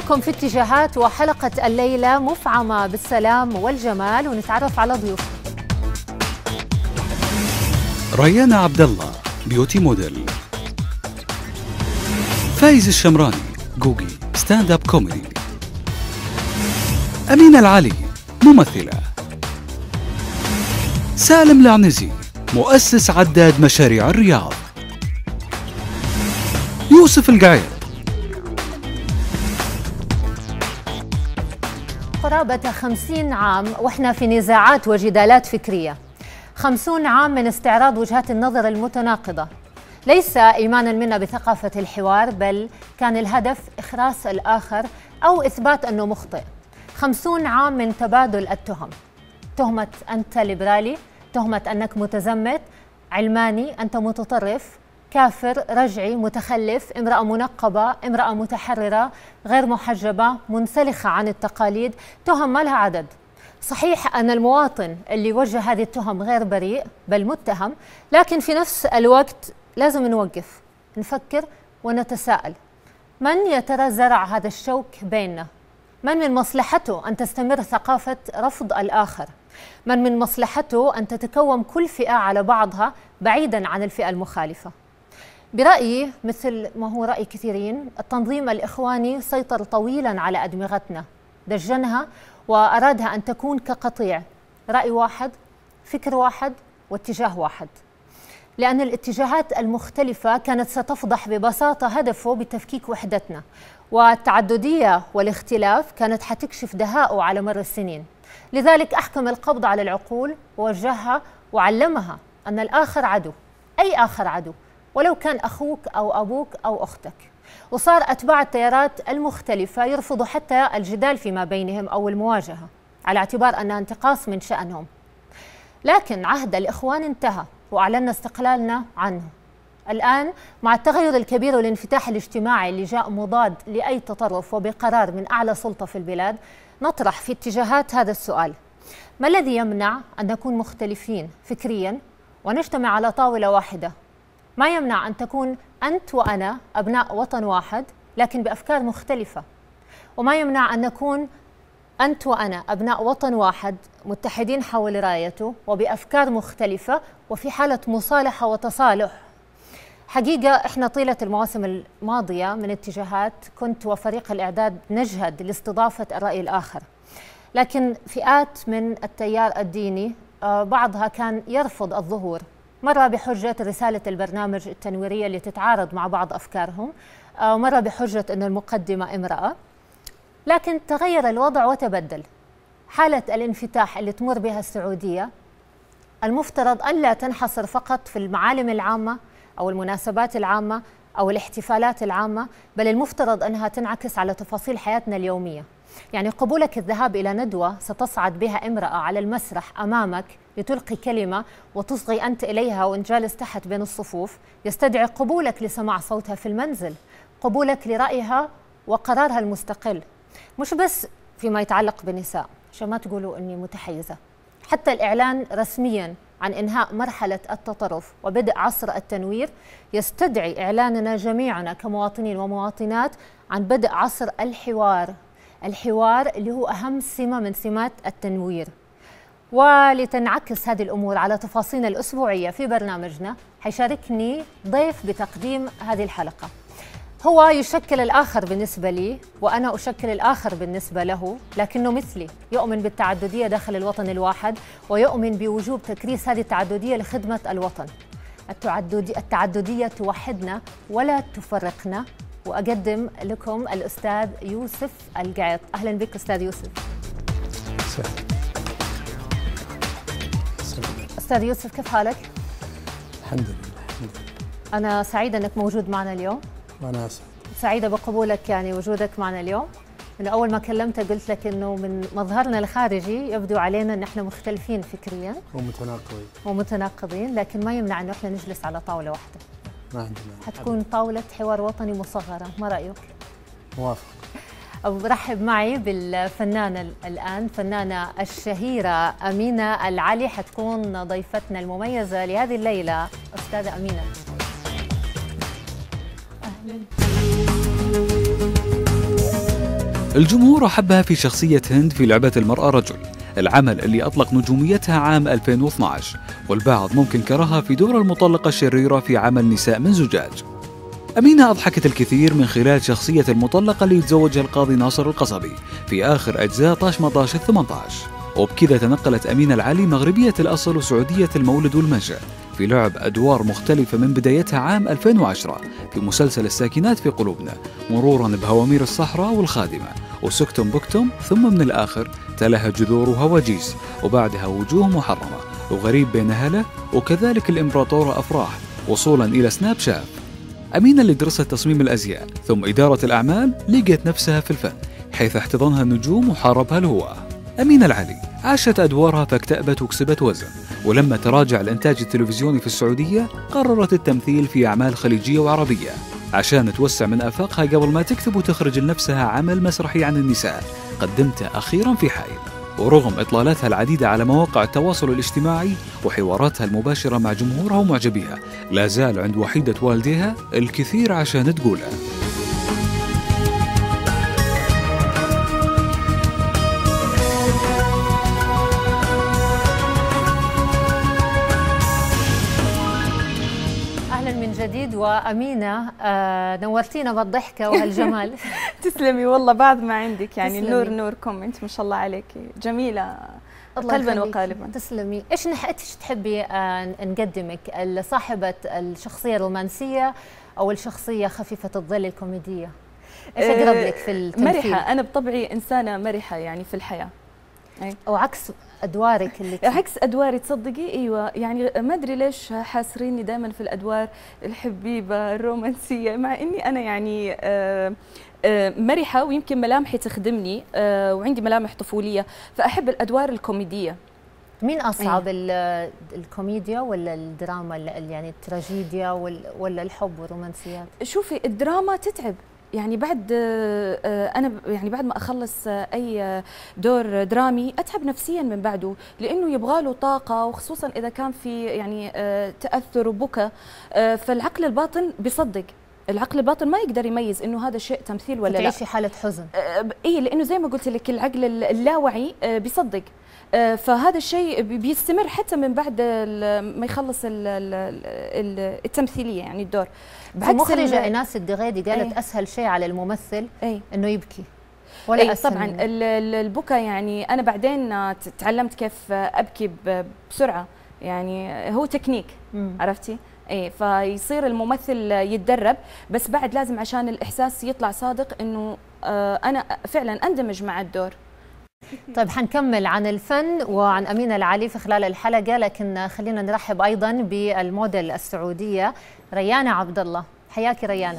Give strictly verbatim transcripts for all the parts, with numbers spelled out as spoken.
بكم في اتجاهات، وحلقة الليلة مفعمة بالسلام والجمال، ونتعرف على ضيوف. ريان عبد الله بيوتي موديل، فايز الشمراني جوجي ستاند اب كوميدي، أمينة العلي ممثلة، سالم العنزي مؤسس عداد مشاريع الرياض، يوسف القعير. قرابة خمسين عام وإحنا في نزاعات وجدالات فكرية، خمسون عام من استعراض وجهات النظر المتناقضة، ليس إيمانا منا بثقافة الحوار، بل كان الهدف إخراس الآخر أو إثبات أنه مخطئ. خمسون عام من تبادل التهم، تهمة أنت ليبرالي، تهمة أنك متزمت، علماني، أنت متطرف، كافر، رجعي، متخلف، امرأة منقبة، امرأة متحررة، غير محجبة، منسلخة عن التقاليد، تهم ما لها عدد. صحيح أن المواطن اللي وجه هذه التهم غير بريء بل متهم، لكن في نفس الوقت لازم نوقف، نفكر ونتساءل: من يا ترى زرع هذا الشوك بيننا؟ من من مصلحته أن تستمر ثقافة رفض الآخر؟ من من مصلحته أن تتكوم كل فئة على بعضها بعيداً عن الفئة المخالفة؟ برأيي، مثل ما هو رأي كثيرين، التنظيم الإخواني سيطر طويلاً على أدمغتنا، دجنها وأرادها أن تكون كقطيع، رأي واحد، فكر واحد، واتجاه واحد. لأن الاتجاهات المختلفة كانت ستفضح ببساطة هدفه بتفكيك وحدتنا، والتعددية والاختلاف كانت حتكشف دهاءه على مر السنين. لذلك أحكم القبض على العقول ووجهها وعلمها أن الآخر عدو، أي آخر عدو، ولو كان أخوك أو أبوك أو أختك. وصار أتباع التيارات المختلفة يرفضوا حتى الجدال فيما بينهم أو المواجهة، على اعتبار أنها انتقاص من شأنهم. لكن عهد الإخوان انتهى وأعلنا استقلالنا عنه. الآن مع التغير الكبير والانفتاح الاجتماعي اللي جاء مضاد لأي تطرف وبقرار من أعلى سلطة في البلاد، نطرح في اتجاهات هذا السؤال: ما الذي يمنع أن نكون مختلفين فكرياً ونجتمع على طاولة واحدة؟ ما يمنع أن تكون أنت وأنا أبناء وطن واحد لكن بأفكار مختلفة؟ وما يمنع أن نكون أنت وأنا أبناء وطن واحد متحدين حول رايته وبأفكار مختلفة وفي حالة مصالحة وتصالح؟ حقيقة إحنا طيلة المواسم الماضية من اتجاهات كنت وفريق الإعداد نجهد لاستضافة الرأي الآخر، لكن فئات من التيار الديني بعضها كان يرفض الظهور، مرة بحجة رسالة البرنامج التنويرية اللي تتعارض مع بعض أفكارهم، مرة بحجة أن المقدمة امرأة. لكن تغير الوضع وتبدل. حالة الانفتاح اللي تمر بها السعودية المفترض أن لا تنحصر فقط في المعالم العامة أو المناسبات العامة أو الاحتفالات العامة، بل المفترض أنها تنعكس على تفاصيل حياتنا اليومية. يعني قبولك الذهاب إلى ندوة ستصعد بها امرأة على المسرح أمامك لتلقي كلمة وتصغي أنت إليها وأنت جالس تحت بين الصفوف، يستدعي قبولك لسماع صوتها في المنزل، قبولك لرأيها وقرارها المستقل، مش بس فيما يتعلق بالنساء عشان ما تقولوا أني متحيزة. حتى الإعلان رسمياً عن إنهاء مرحلة التطرف وبدء عصر التنوير يستدعي إعلاننا جميعنا كمواطنين ومواطنات عن بدء عصر الحوار، الحوار اللي هو أهم سمة من سمات التنوير. ولتنعكس هذه الأمور على تفاصيلنا الأسبوعية في برنامجنا، حيشاركني ضيف بتقديم هذه الحلقة. هو يشكل الآخر بالنسبة لي وأنا أشكل الآخر بالنسبة له، لكنه مثلي يؤمن بالتعددية داخل الوطن الواحد، ويؤمن بوجوب تكريس هذه التعددية لخدمة الوطن. التعددية, التعددية توحدنا ولا تفرقنا. وأقدم لكم الأستاذ يوسف القعيط. أهلا بك أستاذ يوسف. أستاذ يوسف، كيف حالك؟ الحمد لله. الحمد لله. أنا سعيدة أنك موجود معنا اليوم. وأنا أسعد. سعيدة بقبولك، يعني وجودك معنا اليوم. من أول ما كلمتك قلت لك أنه من مظهرنا الخارجي يبدو علينا أن احنا مختلفين فكريا ومتناقضين ومتناقضين، لكن ما يمنع أنه احنا نجلس على طاولة واحدة. ما عندنا. حتكون طاولة حوار وطني مصغرة، ما رأيك؟ موافق. برحب معي بالفنانة الآن، فنانة الشهيرة أمينة العلي، حتكون ضيفتنا المميزة لهذه الليلة. أستاذة أمينة، أهلا. الجمهور أحبها في شخصية هند في لعبة المرأة رجل، العمل اللي أطلق نجوميتها عام ألفين واثني عشر، والبعض ممكن كرهها في دور المطلقة الشريرة في عمل نساء من زجاج. أمينة أضحكت الكثير من خلال شخصية المطلقة اللي يتزوجها القاضي ناصر القصبي في آخر أجزاء طاش مطاش الثمانية عشر، وبكذا تنقلت أمينة العلي مغربية الأصل وسعودية المولد والمنشأ في لعب أدوار مختلفة من بدايتها عام ألفين وعشرة في مسلسل الساكنات في قلوبنا، مرورا بهوامير الصحراء والخادمة وسكتم بكتم، ثم من الآخر تلها جذور وهواجيس، وبعدها وجوه محرمة وغريب بين هلا، وكذلك الإمبراطورة أفراح، وصولا إلى سناب شات. أمينة اللي درست تصميم الأزياء ثم إدارة الأعمال لقيت نفسها في الفن، حيث احتضنها النجوم وحاربها الهواة. أمينة العلي عاشت أدوارها فاكتأبت وكسبت وزن، ولما تراجع الإنتاج التلفزيوني في السعودية قررت التمثيل في أعمال خليجية وعربية عشان توسع من آفاقها قبل ما تكتب وتخرج لنفسها عمل مسرحي عن النساء قدمته أخيرا في حائل. ورغم إطلالاتها العديدة على مواقع التواصل الاجتماعي وحواراتها المباشرة مع جمهورها ومعجبيها، لا زال عند وحيدة والديها الكثير عشان تقوله. جديد. وأمينة آه نورتينا بالضحكة وهالجمال. تسلمي والله، بعد ما عندك يعني النور نور كومنت ما شاء الله عليكي، جميلة قلبا وقالبا. تسلمي. ايش ايش تحبي آه نقدمك، صاحبة الشخصية الرومانسية او الشخصية خفيفة الظل الكوميدية؟ ايش اقرب لك في التمثيل؟ مرحة، انا بطبعي انسانة مرحة يعني في الحياة. أي. او عكس ادوارك اللي عكس ادواري، تصدقي ايوه، يعني ما ادري ليش حاسريني دائما في الادوار الحبيبه الرومانسيه، مع اني انا يعني آآ آآ مرحه ويمكن ملامحي تخدمني وعندي ملامح طفوليه، فاحب الادوار الكوميديه. مين اصعب، أيه؟ الكوميديا ولا الدراما، يعني التراجيديا ولا الحب والرومانسيات؟ شوفي الدراما تتعب، يعني بعد انا يعني بعد ما اخلص اي دور درامي اتعب نفسيا من بعده، لانه يبغى له طاقه، وخصوصا اذا كان في يعني تاثر وبكى، فالعقل الباطن بيصدق، العقل الباطن ما يقدر يميز انه هذا الشيء تمثيل ولا لا. تعيشي حاله حزن. اي، لانه زي ما قلت لك العقل اللاواعي بيصدق، فهذا الشيء بيستمر حتى من بعد ما يخلص التمثيليه يعني الدور. المخرجة ايناس الدغيدي قالت أي. اسهل شيء على الممثل أي. انه يبكي، ولا أي طبعا البكاء، يعني انا بعدين تعلمت كيف ابكي بسرعه، يعني هو تكنيك. مم. عرفتي؟ اي، فيصير الممثل يتدرب، بس بعد لازم عشان الاحساس يطلع صادق انه انا فعلا اندمج مع الدور. طيب حنكمل عن الفن وعن أمينة العلي في خلال الحلقة، لكن خلينا نرحب أيضا بالموديل السعودية ريانة عبد الله. حياكي ريانة.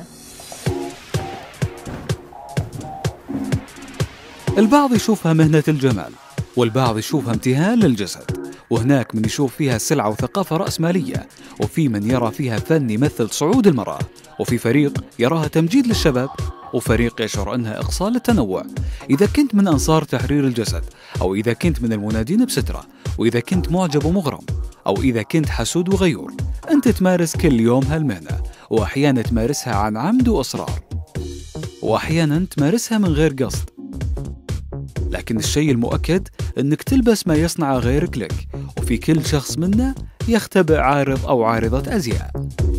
البعض يشوفها مهنة الجمال، والبعض يشوفها امتهان للجسد، وهناك من يشوف فيها سلعة وثقافة رأسمالية، وفي من يرى فيها فن يمثل صعود المرأة، وفي فريق يراها تمجيد للشباب، وفريق يشعر أنها إقصاء للتنوع. إذا كنت من أنصار تحرير الجسد، أو إذا كنت من المنادين بسترة، وإذا كنت معجب ومغرم، أو إذا كنت حسود وغيور، أنت تمارس كل يوم هالمهنة، وأحيانا تمارسها عن عمد وإصرار، وأحيانا تمارسها من غير قصد. لكن الشيء المؤكد أنك تلبس ما يصنع غيرك لك، وفي كل شخص منا يختبئ عارض أو عارضة أزياء.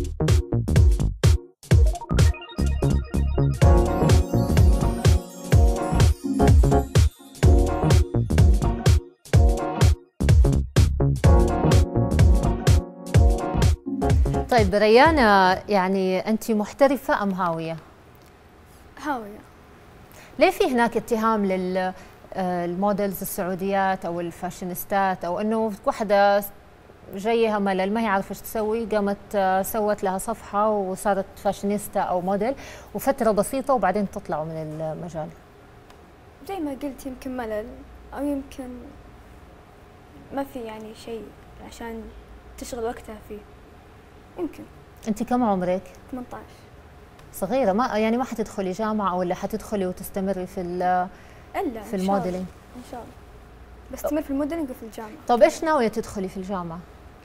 طيب ريانة، يعني أنت محترفة أم هاوية؟ هاوية. ليه في هناك اتهام للموديلز السعوديات أو الفاشينيستات، أو أنه واحدة جايها ملل ما هي عارفة ايش تسوي، قامت سوت لها صفحة وصارت فاشينيستا أو موديل وفترة بسيطة وبعدين تطلعوا من المجال؟ زي ما قلت يمكن ملل، أو يمكن ما في يعني شيء عشان تشغل وقتها فيه. يمكن. أنت كم عمرك؟ ثمانية عشر. صغيرة، ما يعني ما حتدخلي جامعة ولا حتدخلي وتستمري في ال إلا في الموديلينج؟ إن شاء الله. بستمر في الموديلينج وفي الجامعة. طب إيش ناوية تدخلي في الجامعة؟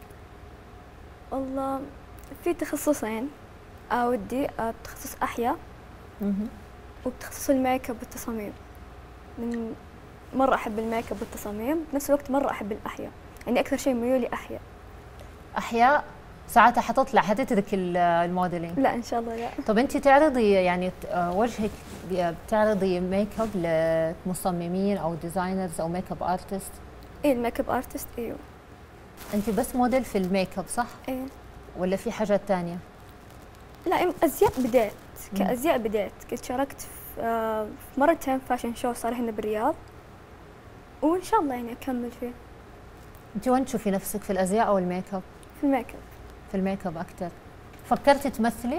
والله في تخصصين ودي، بتخصص أحياء وبتخصص الميك اب والتصاميم. من مرة أحب الميك اب والتصاميم، بنفس الوقت مرة أحب الأحياء، يعني أكثر شيء ميولي أحياء. أحياء ساعتها حتطلع حتترك الموديلينج؟ لا إن شاء الله لا. طب أنت تعرضي يعني وجهك بتعرضي ميك اب لمصممين أو ديزاينرز أو ميك اب ارتست؟ إيه الميك اب ارتست أيوه. أنت بس موديل في الميك اب صح؟ إيه. ولا في حاجات ثانية؟ لا أزياء بديت، كأزياء بديت كنت شاركت في آه مرتين فاشن شو صار هنا بالرياض، وإن شاء الله يعني أكمل فيه. أنت وين تشوفي نفسك في الأزياء أو الميك اب؟ في الميك اب. في الميك اب أكثر. فكرتي تمثلي؟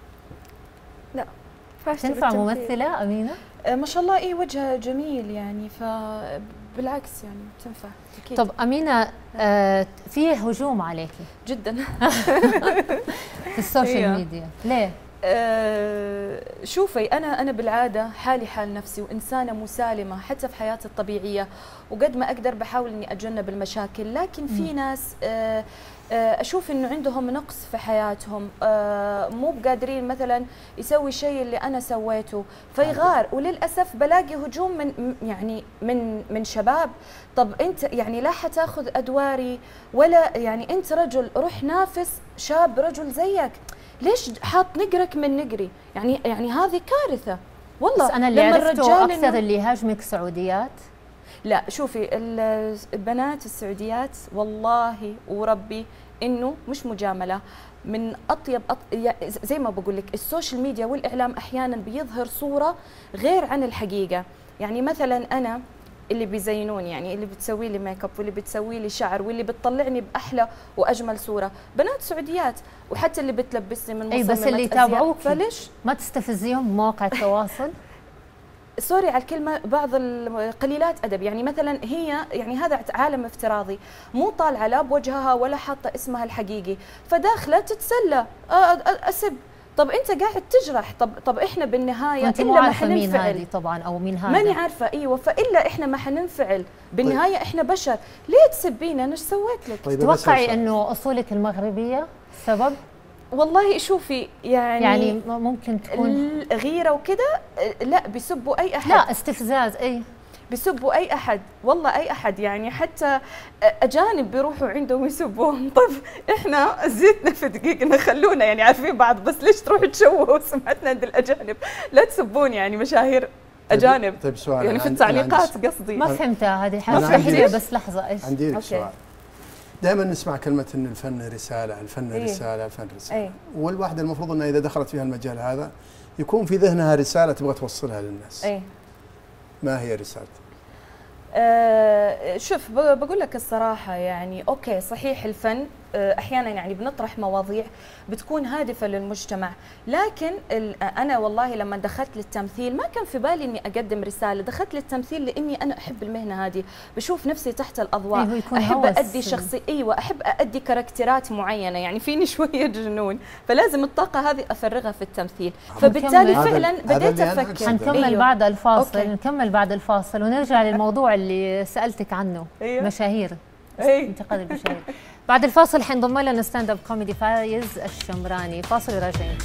لا. تنفع ممثلة أمينة؟ آه ما شاء الله إيه وجهها جميل يعني، فبالعكس يعني تنفع أكيد. طب أمينة آه في هجوم عليكي جدا في السوشيال ميديا، ليه؟ أه شوفي انا انا بالعاده حالي حال نفسي وانسانه مسالمه حتى في حياتي الطبيعيه، وقد ما اقدر بحاول اني اتجنب المشاكل، لكن في ناس أه أه اشوف انه عندهم نقص في حياتهم، أه مو بقادرين مثلا يسوي شيء اللي انا سويته فيغار، وللاسف بلاقي هجوم من يعني من من شباب. طب انت يعني لا حتاخذ ادواري ولا يعني انت رجل، روح نافس شاب رجل زيك، ليش حاط نقرك من نقري؟ يعني يعني هذه كارثه والله. بس انا اللي عرفته اكثر اللي هاجمك سعوديات. لا شوفي البنات السعوديات والله وربي انه مش مجامله، من اطيب أط... زي ما بقول لك السوشيال ميديا والاعلام احيانا بيظهر صوره غير عن الحقيقه. يعني مثلا انا اللي بيزينوني، يعني اللي بتسوي لي ميك اب واللي بتسوي لي شعر واللي بتطلعني باحلى واجمل صوره بنات سعوديات، وحتى اللي بتلبسني من مصممات اي بس اللي يتابعوك فليش ما تستفزيهم بمواقع التواصل؟ سوري على الكلمه، بعض القليلات ادب، يعني مثلا هي يعني هذا عالم افتراضي، مو طالعه لا بوجهها ولا حاطه اسمها الحقيقي، فداخله تتسلى اسب. طب انت قاعد تجرح، طب طب احنا بالنهايه انت مو عارفه مين هذه طبعا او مين هذا، ماني عارفه. ايوه فالا احنا ما حننفعل بالنهايه. طيب. احنا بشر، ليه تسبينا؟ انا ايش سويت لك؟ طيب تتوقعي انه اصولك المغربيه سبب؟ والله شوفي يعني يعني ممكن تكون غيره وكذا، لا بيسبوا اي احد، لا استفزاز، اي بيسبوا اي احد والله، اي احد يعني حتى اجانب بيروحوا عندهم يسبوهم. طب احنا زيتنا في دقيقنا، خلونا يعني عارفين بعض، بس ليش تروحوا تشوهوا سمعتنا عند الاجانب؟ لا تسبون يعني مشاهير اجانب. طيب سؤال يعني في التعليقات قصدي ما فهمتها هذه حاجه حلوه، بس لحظه ايش عندي لك سؤال. دائما نسمع كلمه ان الفن رساله، الفن إيه؟ رساله، الفن رساله، إيه؟ والواحده المفروض انها اذا دخلت فيها المجال هذا يكون في ذهنها رساله تبغى توصلها للناس. إيه؟ ما هي رسالتك؟ أه شوف بقول لك الصراحة، يعني أوكي صحيح الفن أحيانا يعني بنطرح مواضيع بتكون هادفة للمجتمع، لكن أنا والله لما دخلت للتمثيل ما كان في بالي إني أقدم رسالة، دخلت للتمثيل لأني أنا أحب المهنة هذه، بشوف نفسي تحت الأضواء، أيوة أحب أدي شخصي أيوة أحب أدي كاركترات معينة، يعني فيني شوية جنون، فلازم الطاقة هذه أفرغها في التمثيل، فبالتالي فعلا بديت أفكر. حنكمل أيوة. بعد الفاصل، أوكي. نكمل بعد الفاصل ونرجع للموضوع اللي سألتك عنه. أيوة. مشاهير، أيوة. انتقاد المشاهير. بعد الفاصل حينضم لنا ستاند اب كوميدي فايز الشمراني، فاصل وراجعين.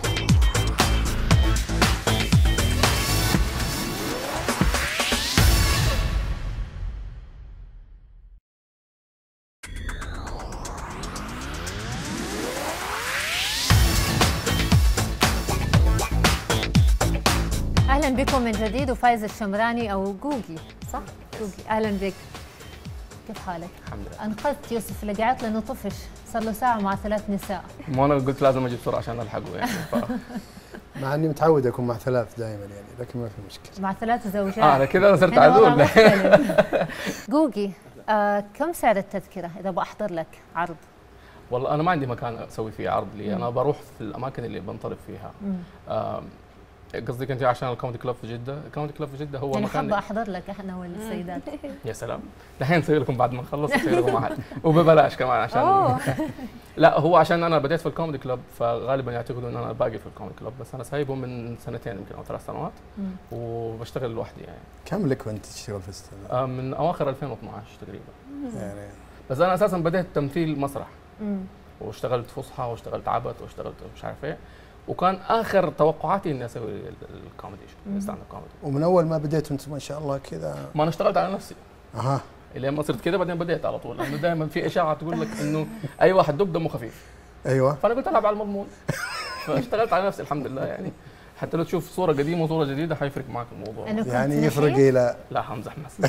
اهلا بكم من جديد، وفايز الشمراني او جوجي صح؟ جوجي، اهلا بك. كيف حالك؟ الحمد لله. انقذت يوسف اللي قعدت لانه طفش، صار له ساعة مع ثلاث نساء. ما انا قلت لازم اجي بسرعة عشان الحقه يعني. ف... مع اني متعود اكون مع ثلاث دائما يعني، لكن ما في مشكلة. مع ثلاث زوجات. اه انا كذا صرت عدول. جوجي، آه كم سعر التذكرة إذا بأحضر لك عرض؟ والله انا ما عندي مكان اسوي فيه عرض لي، انا بروح في الاماكن اللي بنطلب فيها. آه قصدك انت عشان الكوميدي كلوب في جده؟ الكوميدي كلوب في جده هو يعني مكان حابه احضر لك احنا والسيدات. يا سلام، دحين نسوي لكم بعد ما نخلص نسوي لكم احد وببلاش كمان عشان لا هو عشان انا بديت في الكوميدي كلوب فغالبا يعتقدوا ان انا باقي في الكوميدي كلوب، بس انا سايبه من سنتين يمكن او ثلاث سنوات وبشتغل لوحدي يعني. كم لك وانت تشتغل في الستاند اب؟ آه من اواخر ألفين واثناشر تقريبا. يعني بس انا اساسا بديت تمثيل مسرح. واشتغلت فصحى واشتغلت عبث واشتغلت مش عارف ايه، وكان اخر توقعاتي اني اسوي الكوميدي الستاند اب كوميدي. ومن اول ما بديت انت ما شاء الله كذا؟ ما انا اشتغلت على نفسي. اها. الين ما صرت كذا بعدين بديت على طول، لانه دائما في اشاعه تقول لك انه اي واحد دب دمه خفيف. ايوه. فانا قلت العب على المضمون. فاشتغلت على نفسي الحمد لله يعني. حتى لو تشوف صوره قديمه وصوره جديده حيفرق معك الموضوع. يعني يفرق الى لا حمزح بس.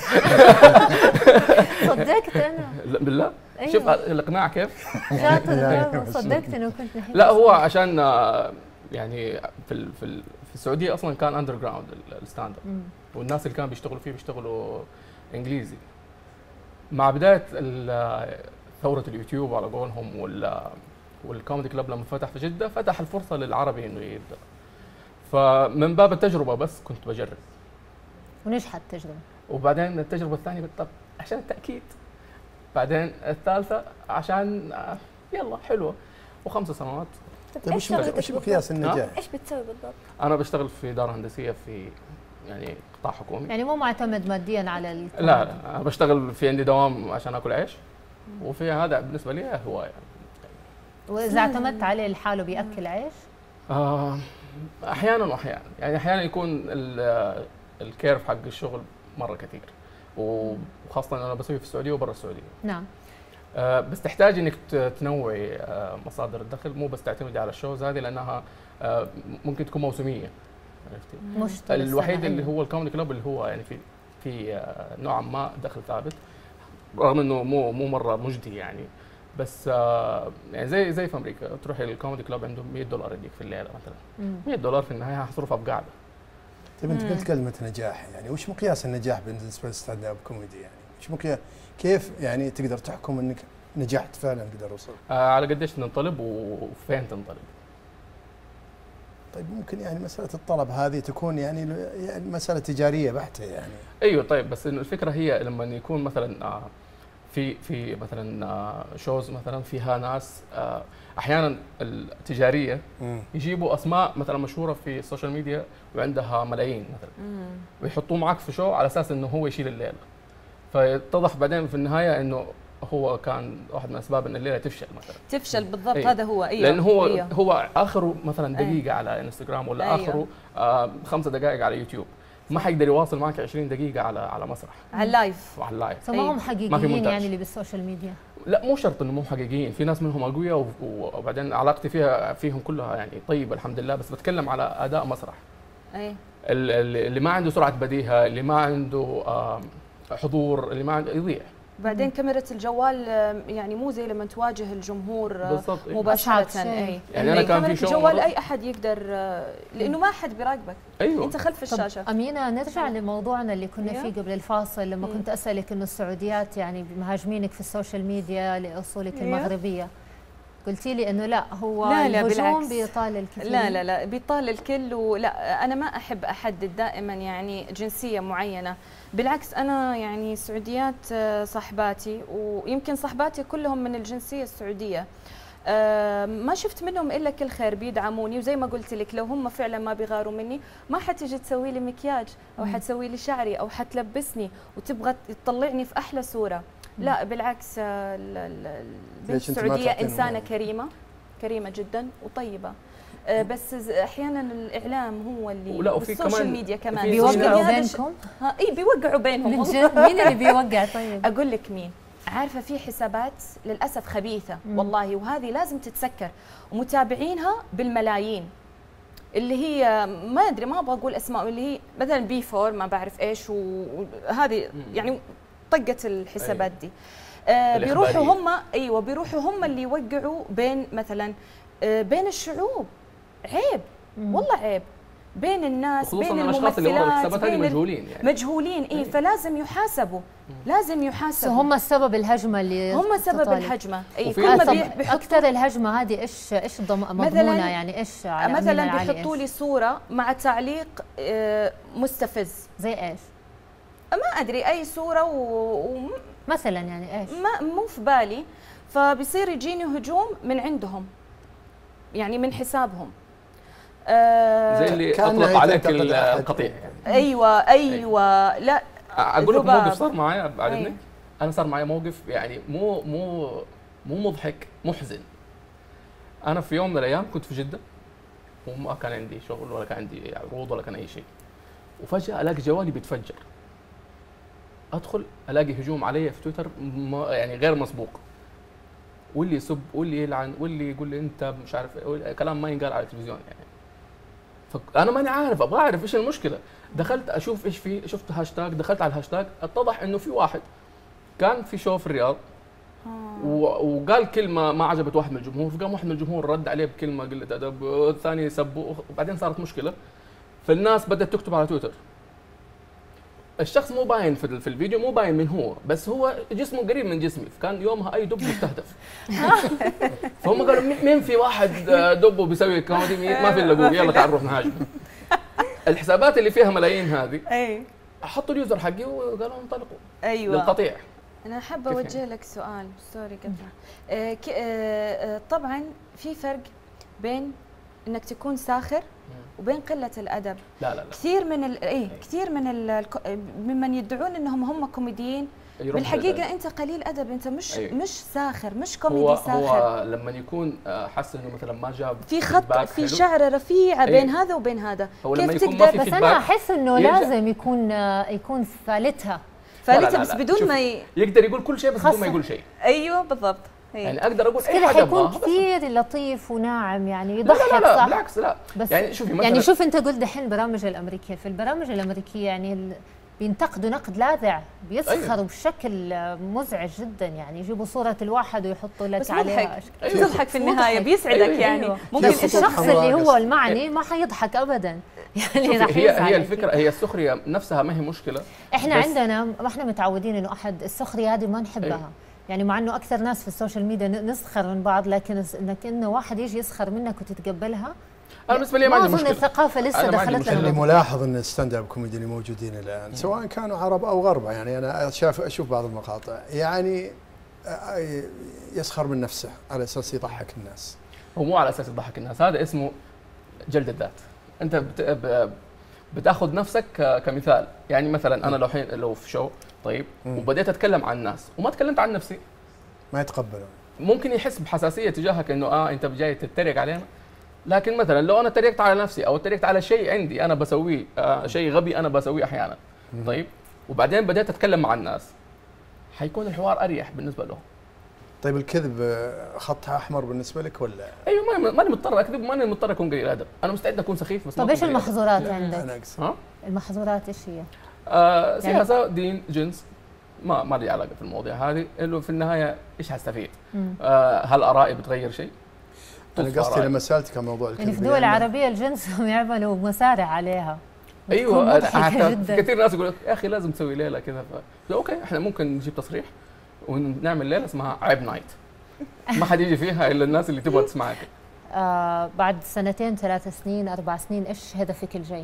صدقت انا. لا بالله. أيوة. شوف الاقناع كيف؟ شاطر. صدقت انه كنت نحيف. لا هو عشان يعني في في في السعوديه اصلا كان اندر جراوند الستاند اب، والناس اللي كانوا بيشتغلوا فيه بيشتغلوا انجليزي. مع بدايه ثوره اليوتيوب على قولهم والكوميدي كلاب لما فتح في جده فتح الفرصه للعربي انه يبدا. فمن باب التجربه بس كنت بجرب. ونجحت التجربه. وبعدين التجربه الثانيه قلت طب عشان التاكيد. بعدين الثالثه عشان يلا حلوه. وخمس سنوات. طيب ايش ايش مقياس النجاح؟ ايش بتسوي بالضبط؟ انا بشتغل في دار هندسيه في يعني قطاع حكومي. يعني مو معتمد ماديا على ال لا لا انا بشتغل في عندي دوام عشان اكل عيش، وفي هذا بالنسبه لي هوايه. واذا اعتمدت عليه لحاله بياكل عيش؟ آه احيانا واحيانا، يعني احيانا يكون الكيرف حق الشغل مره كثير، وخاصه انا بسوي في السعوديه وبرا السعوديه. نعم. آه بس تحتاج انك تنوعي آه مصادر الدخل، مو بس تعتمدي على الشوز هذه لانها آه ممكن تكون موسميه. عرفتي؟ الوحيد اللي هو الكوميدي كلوب اللي هو يعني في في آه نوعا ما دخل ثابت، رغم انه مو مو مره مجدي يعني، بس آه يعني زي زي في امريكا تروحي الكوميدي كلوب عندهم مية دولار يديك في الليله مثلا. مية دولار في النهايه حصرفها بقعده. طيب انت قلت كلمه نجاح، يعني وش مقياس النجاح بالنسبه للستاند اب كوميدي؟ يعني وش مقياس كيف يعني تقدر تحكم انك نجحت فعلا قدر وصل؟ آه على قديش تنطلب وفين تنطلب. طيب ممكن يعني مساله الطلب هذه تكون يعني يعني مساله تجاريه بحته يعني. ايوه طيب بس الفكره هي لما يكون مثلا آه في في مثلا آه شوز مثلا فيها ناس آه احيانا التجاريه مم. يجيبوا اسماء مثلا مشهوره في السوشيال ميديا وعندها ملايين مثلا مم. ويحطوه معك في شو على اساس انه هو يشيل الليله، فيتضح بعدين في النهايه انه هو كان واحد من اسباب ان الليله تفشل مثلا. تفشل بالضبط. أيوه. هذا هو. ايوه لانه هو أيوه. هو اخره مثلا دقيقه أيوه. على انستغرام ولا أيوه. اخره آه خمسة دقائق على يوتيوب، ما حيقدر يواصل معك عشرين دقيقه على على مسرح على اللايف. على اللايف. فما هم حقيقيين يعني اللي بالسوشيال ميديا؟ لا مو شرط انه مو حقيقيين، في ناس منهم اقوياء وبعدين علاقتي فيها فيهم كلها يعني طيبه الحمد لله، بس بتكلم على اداء مسرح. اي اللي ما عنده سرعه بديهه، اللي ما عنده حضور، اللي ما عنده يضيع. بعدين كاميرا الجوال يعني مو زي لما تواجه الجمهور بالضبط مباشره. اي يعني انا كان في شو الجوال اي احد يقدر، لانه ما حد بيراقبك. أيوه. انت خلف الشاشه. امينه نرجع لموضوعنا اللي كنا أيوه. فيه قبل الفاصل لما مم. كنت اسالك انه السعوديات يعني مهاجمينك في السوشيال ميديا لاصولك أيوه. المغربيه، قلتي لي انه لا هو لا لا الهجوم بيطال الكثير. لا لا لا بيطال الكل، ولا انا ما احب احدد دائما يعني جنسيه معينه، بالعكس انا يعني سعوديات صاحباتي ويمكن صاحباتي كلهم من الجنسيه السعوديه، أه ما شفت منهم الا كل خير، بيدعموني، وزي ما قلت لك لو هم فعلا ما بيغاروا مني ما حتيجي تسوي لي مكياج او حتسوي لي شعري او حتلبسني وتبغى تطلعني في احلى صوره. لا بالعكس البنت السعوديه انسانه كريمه كريمه جدا وطيبه، بس احيانا الاعلام هو اللي والسوشيال ميديا كمان بيوقعوا بينكم. ها اي بيوقعوا بينهم. مين اللي بيوقع؟ طيب اقول لك مين. عارفه في حسابات للاسف خبيثه مم. والله، وهذه لازم تتسكر، ومتابعينها بالملايين، اللي هي ما ادري ما ابغى اقول اسماء، اللي هي مثلا بي فور ما بعرف ايش، وهذه يعني طقت الحسابات دي. آه بيروحوا هم ايوه بيروحوا هم اللي يوقعوا بين مثلا آه بين الشعوب. عيب مم. والله عيب بين الناس، بين الممثلات، اللي بين مجهولين يعني. مجهولين اي فلازم يحاسبوا. لازم يحاسبوا. هم السبب الهجمه اللي هم سبب تطالب. الهجمه اي كل ما اكثر الهجمه هذه ايش ايش مضمونه يعني ايش مثلا بيحطوا لي صوره مع تعليق مستفز زي ايش؟ ما ادري اي صوره و... و... مثلا يعني ايش؟ ما مو في بالي، فبصير يجيني هجوم من عندهم يعني من حسابهم. آه زي اللي اطلق عليك القطيع يعني. ايوه ايوه لا اقول لك موقف صار معي بعد اذنك. انا صار معي موقف يعني مو مو مو مضحك، محزن. انا في يوم من الايام كنت في جده وما كان عندي شغل ولا كان عندي عروض ولا كان اي شيء، وفجاه الاقي جوالي بيتفجر، ادخل الاقي هجوم علي في تويتر يعني غير مسبوق، واللي يسب واللي يلعن واللي يقول لي انت مش عارف كلام ما ينقال على التلفزيون يعني. فانا ماني عارف، ابغى اعرف ايش المشكله. دخلت اشوف ايش في، شفت هاشتاج، دخلت على الهاشتاج اتضح انه في واحد كان في شو في الرياض وقال كلمه ما عجبت واحد من الجمهور، فقام واحد من الجمهور رد عليه بكلمه قله ادب، والثاني سبه، وبعدين صارت مشكله. فالناس بدات تكتب على تويتر. الشخص مو باين في الفيديو، مو باين من هو، بس هو جسمه قريب من جسمي، فكان يومها اي دب مستهدف. فهم قالوا مين في واحد دب وبيسوي كوميدي، ما في الا ابوه، يلا تعال نروح نهاجمه. الحسابات اللي فيها ملايين هذه اي حطوا اليوزر حقي وقالوا انطلقوا ايوه للقطيع. انا حابه اوجه لك سؤال، سوري قطع. آه آه طبعا في فرق بين انك تكون ساخر وبين قله الادب. لا لا لا كثير من ال... اي كثير من ال... ممن يدعون انهم هم كوميديين، بالحقيقه انت قليل ادب، انت مش أيوه. مش ساخر، مش كوميدي هو ساخر. هو لما يكون حس انه مثلا ما جاب في خط، في شعره رفيعه أيوه. بين هذا وبين هذا، كيف تقدر؟ بس انا احس انه لازم يكون يكون فالتها فالتها بس بدون ما ي... يقدر يقول كل شيء بس بدون ما يقول شيء. ايوه بالضبط. يعني اقدر اقول اي حاجه حيكون كثير لطيف وناعم، يعني يضحك. لا لا لا صح، بالعكس لا. بس يعني شوفي مثلا، يعني شوف انت قلت دحين البرامج الامريكيه، في البرامج الامريكيه يعني بينتقدوا نقد لاذع، بيسخروا أيوة. بشكل مزعج جدا، يعني يجيبوا صوره الواحد ويحطوا لك عليها اشكال. أيوة. تضحك في النهايه، بيسعدك. أيوة. يعني أيوة. ممكن الشخص اللي هو المعني ما حيضحك ابدا، يعني راح هي هي الفكره، هي السخريه نفسها ما هي مشكله. احنا عندنا ما احنا متعودين انه احد السخريه هذه ما نحبها. أيوة. يعني مع انه اكثر ناس في السوشيال ميديا نسخر من بعض، لكن انك انه واحد يجي يسخر منك وتتقبلها، انا بالنسبه لي ما عندي مشكله. الثقافه لسه دخلت لنا. اللي ملاحظ ان الستاند اب كوميدي اللي موجودين الان سواء كانوا عرب او غرب، يعني انا شاف اشوف بعض المقاطع يعني يسخر من نفسه على اساس يضحك الناس. هو مو على اساس يضحك الناس، هذا اسمه جلد الذات. انت بت... بتاخذ نفسك كمثال. يعني مثلا انا لو حين لو في شو طيب م. وبديت اتكلم عن الناس وما تكلمت عن نفسي، ما يتقبلون، ممكن يحس بحساسيه تجاهك انه اه انت جاي تتريق علينا. لكن مثلا لو انا تريقت على نفسي او تريقت على شيء عندي انا بسويه، آه شيء غبي انا بسويه احيانا م. طيب وبعدين بديت اتكلم مع الناس، حيكون الحوار اريح بالنسبه له. طيب الكذب خط احمر بالنسبه لك ولا؟ ايوه ماني مضطر اكذب، ماني مضطر اكون قليل ادب، انا مستعد اكون سخيف بس. طيب ايش المحظورات عندك؟ انا ها؟ المحظورات ايش هي؟ آه سياسه يعني دين جنس، ما ما لي علاقه في المواضيع هذه، انه في النهايه ايش حستفيد؟ آه هل ارائي بتغير شيء؟ انا قصدي لما سالتك عن موضوع الكذب، يعني في دول عربيه الجنس يعملوا مسارع عليها. ايوه حتى كثير ناس يقول يا اخي لازم تسوي ليله كذا، اوكي احنا ممكن نجيب تصريح ونعمل ليله اسمها عيب نايت، ما حد يجي فيها الا الناس اللي تبغى تسمعك. آه بعد سنتين ثلاث سنين اربع سنين ايش هدفك الجاي؟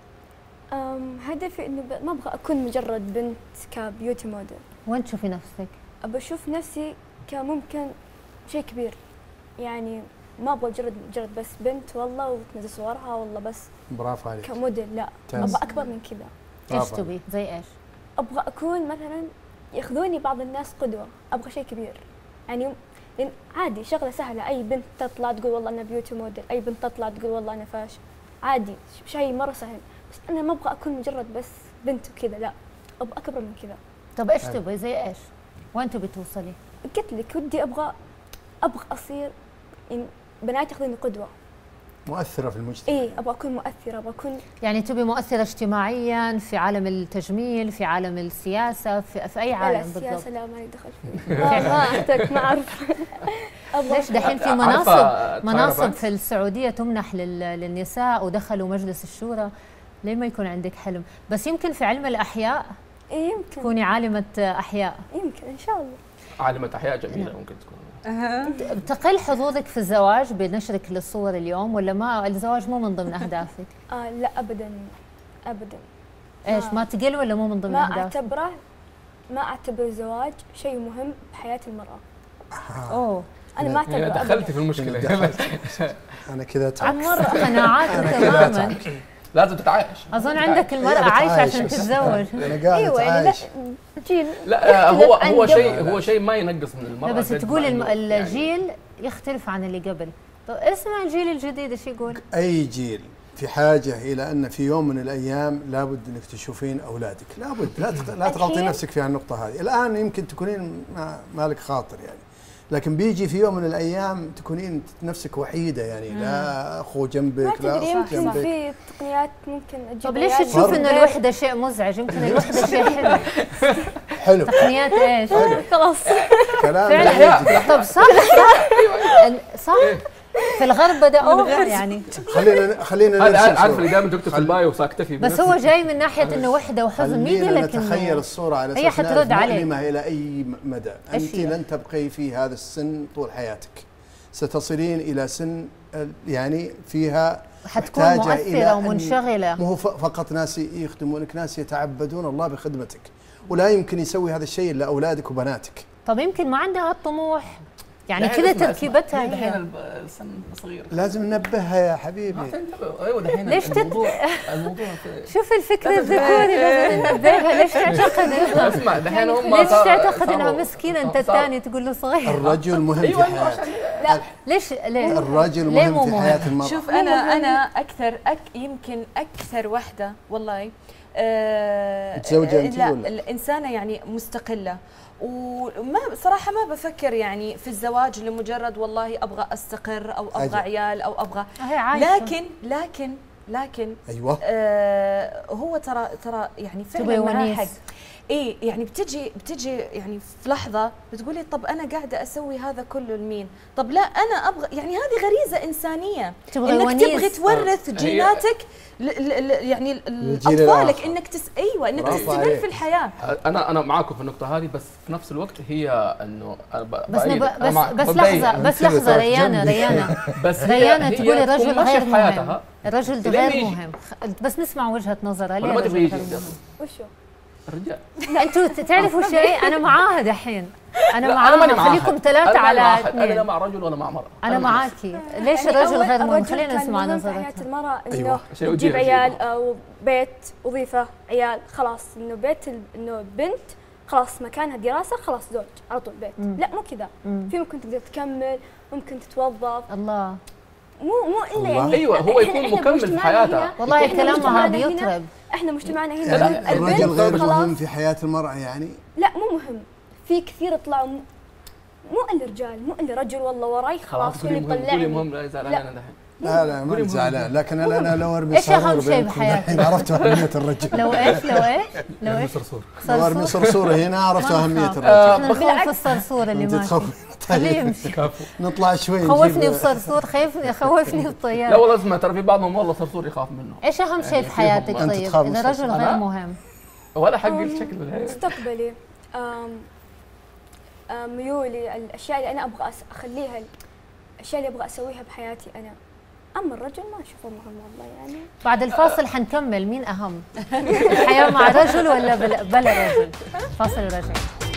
أم هدفي انه ما ابغى اكون مجرد بنت كبيوتي موديل. وين تشوفي نفسك؟ ابى اشوف نفسي كممكن شيء كبير، يعني ما ابغى مجرد مجرد بس بنت والله وتنزل صورها والله بس. برافو عليك. كموديل لا، ابغى اكبر من كذا. ايش تبي؟ زي ايش؟ ابغى اكون مثلا ياخذوني بعض الناس قدوه، ابغى شيء كبير. يعني لان عادي شغله سهله، اي بنت تطلع تقول والله انا بيوتي موديل، اي بنت تطلع تقول والله انا فاشل، عادي شيء مره سهل. بس انا ما ابغى اكون مجرد بس بنت وكذا، لا ابغى اكبر من كذا. طب ايش تبغي؟ زي ايش؟ وين تبي توصلي؟ قلت لك ودي ابغى ابغى اصير إن بنات ياخذوني قدوه مؤثره في المجتمع. اي ابغى اكون مؤثره، ابغى اكون يعني تبي مؤثره اجتماعيا في عالم التجميل، في عالم السياسه، في, في اي عالم بالضبط؟ لا السياسه لا مالي دخل فيها. ما احتاج ما اعرف. ليش دحين في مناصب مناصب في السعوديه تمنح للنساء ودخلوا مجلس الشورى، ليه ما يكون عندك حلم؟ بس يمكن في علم الاحياء يمكن تكوني عالمه احياء. يمكن ان شاء الله عالمه احياء جميله ممكن تكون. أه. تقل حظوظك في الزواج بنشرك للصور اليوم ولا ما الزواج مو من ضمن اهدافك؟ آه لا ابدا ابدا. ايش ما, ما تقل ولا مو من ضمن ما اهدافك؟ ما اعتبره ما اعتبر الزواج شيء مهم بحياه المراه. اوه انا ما اعتبره. دخلتي في المشكله. انا كذا تعب مره قناعاتك تماما. لازم تتعايش. اظن عندك المرأة عايشة عشان تتزوج. انا قاعد اتعايش. جيل لا هو هو شيء هو شيء ما ينقص من المرأة. بس تقول الجيل يختلف عن اللي قبل، طب اسمع الجيل الجديد ايش يقول؟ اي جيل في حاجه الى ان في يوم من الايام لابد انك تشوفين اولادك، لابد لا لا تغلطين نفسك في هالنقطه هذه، الان يمكن تكونين ما مالك خاطر يعني، لكن بيجي في يوم من الايام تكونين نفسك وحيده يعني مم. لا اخو جنبك لا اخو جنبك. في تقنيات ممكن تجيب. طب ليش تشوف انه الوحده شيء مزعج؟ يمكن الوحده شيء حلو. حلو. تقنيات ايش؟ خلاص. كلام فعلا. طب صح صح في الغرب بدا اوفر يعني. خلينا خلينا هذا عارف اللي دائما تكتب في البايو ساكتفي بس هو جاي من ناحيه انه وحده وحزن، مين يقول لك انه نتخيل الصوره على اساس انها مؤلمه الى اي مدى. انت لن تبقي في هذا السن طول حياتك، ستصلين الى سن يعني فيها حتكون مؤثره ومنشغله، مو فقط ناس يخدمونك، ناس يتعبدون الله بخدمتك، ولا يمكن يسوي هذا الشيء الا اولادك وبناتك. طب يمكن ما عندها الطموح يعني كذا تركيبتها هي السن صغير، لازم ننبهها يا حبيبي. ايوه دحين ليش الموضوع الموضوع شوف الفكر الذكوري لازم ننبهها. ليش تعتقد اسمع دحين هم ليش تعتقد انها مسكينه انت الثاني تقول له صغير؟ الرجل مهم في حياته. لا ليش ليه؟ الرجل مهم في حياه المرأة. شوف انا انا اكثر أك يمكن اكثر وحده والله أه متزوجه انت لا ولا؟ الانسانه يعني مستقله، وما صراحه ما بفكر يعني في الزواج لمجرد والله ابغى استقر او ابغى أجل. عيال او ابغى، لكن لكن لكن ايوه آه هو ترى ترى يعني فعلا معاه حق. ايه يعني بتجي بتجي يعني في لحظه بتقولي طب انا قاعده اسوي هذا كله لمين؟ طب لا انا ابغى يعني هذه غريزه انسانيه انك تبغي تورث جيناتك ل ل يعني لاطفالك، انك تس ايوه انك تستمر في الحياه. انا انا معاكم في النقطه هذه، بس في نفس الوقت هي انه بس بس بس لحظه بس لحظه ريانه ريانه بس ريانه تقول الرجل غير مهم، الرجل غير مهم، بس نسمع وجهه نظرها. ليه ما تبغي وشو الرجال؟ لا انتوا تعرفوا شيء، انا معاها دحين، انا معاها، خليكم ثلاثه على اثنين. انا لا مع رجل ولا مع مرأة. انا معاكي. ليش يعني الرجل غير مهم؟ خلينا نسمع نظرتها. حياة المرأة انه أيوة. تجيب عيال او بيت وظيفة عيال خلاص، انه بيت انه بنت خلاص مكانها دراسة خلاص زوج على طول بيت. مم. لا مو كذا، في ممكن تقدر تكمل، ممكن تتوظف. الله مو مو الا يعني ايوه هو يكون مكمل في حياتها. والله كلامها بيطرب. احنا مجتمعنا هنا الرجل غير مهم في حياة المرأة يعني؟ لا مو مهم، في كثير يطلعوا مو الا رجال، مو الا رجل والله وراي خلاص فيني يطلعني. مهم لا زعلان انا دحين. لا لا ما زعلان، لكن انا انا لو ارمي صرصور ايش اهم شيء بحياتك؟ عرفت اهمية الرجل. لو ايش لو ايش؟ لو ايش؟ صرصور. لو ارمي صرصور هنا عرفت اهمية الرجل. احنا نخاف الصرصور اللي ماشي. خليه يمشي. نطلع شوي. خوفني بصرصور، خوفني خوفني بالطيارة. لا والله اسمع ترى في بعضهم والله صرصور يخاف منه. ايش اهم شيء في حياتك طيب؟ اذا الرجل غير مهم ولا حق الشكل بالهيئة. مستقبلي ميولي، الاشياء اللي انا ابغى اخليها، الاشياء اللي ابغى اسويها بحياتي انا. اما الرجل ما اشوفه مهم والله يعني. بعد الفاصل حنكمل مين اهم، الحياه مع رجل ولا بلا, بلا رجل؟ فاصل ورجع.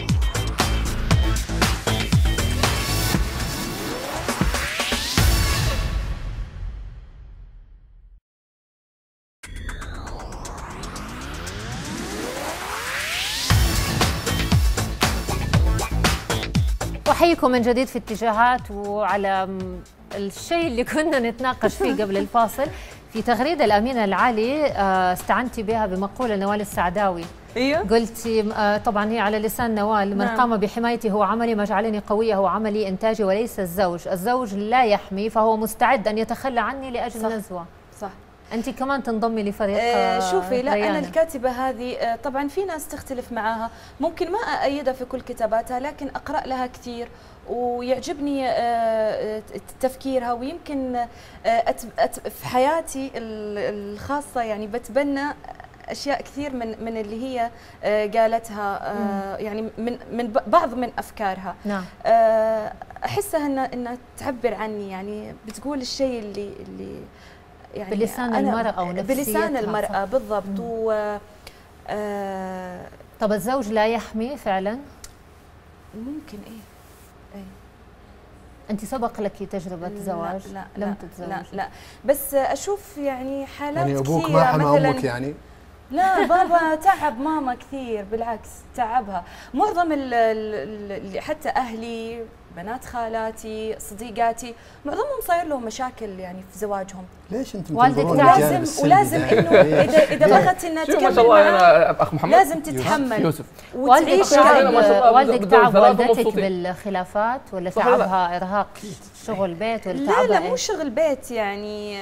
أحييكم من جديد في اتجاهات، وعلى الشيء اللي كنا نتناقش فيه قبل الفاصل في تغريدة الأمينة العالي استعنتي بها بمقولة نوال السعداوي. ايوه قلتي طبعا هي على لسان نوال، من نعم. قام بحمايتي هو عملي، ما جعلني قوية هو عملي إنتاجي وليس الزوج، الزوج لا يحمي فهو مستعد أن يتخلى عني لأجل صح. نزوة. صح. أنت كمان تنضمي لفريق آه شوفي لا ريانة. أنا الكاتبة هذه آه طبعا في ناس تختلف معاها، ممكن ما أأيدها في كل كتاباتها لكن أقرأ لها كثير ويعجبني آه تفكيرها، ويمكن آه أت أت في حياتي الخاصة يعني بتبنى أشياء كثير من من اللي هي آه قالتها آه يعني من من بعض من أفكارها. نعم. آه أحسها إنها إنها تعبر عني، يعني بتقول الشيء اللي اللي يعني بلسان المرأة ونفسيتها. بلسان المرأة بالضبط. و آه طب الزوج لا يحمي فعلا؟ ممكن ايه ايه. انت سبق لك تجربة لا زواج؟ لا لم لا تتزوجي؟ لا لا بس اشوف يعني حالات يعني ابوك كثيرة ما حمى مثلا امك يعني؟ لا بابا تعب ماما كثير، بالعكس تعبها. معظم اللي حتى اهلي، بنات خالاتي، صديقاتي، معظمهم صاير لهم مشاكل يعني في زواجهم. ليش انتم والدك ولازم ولازم انه اذا اذا بغت انها تكمل، ما شاء الله انا اخ محمد لازم تتحمل يوسف. وتعيش. والدك تعب والدتك بالخلافات ولا تعبها ارهاق شغل بيت ولا تعبها؟ لا لا مو شغل بيت يعني،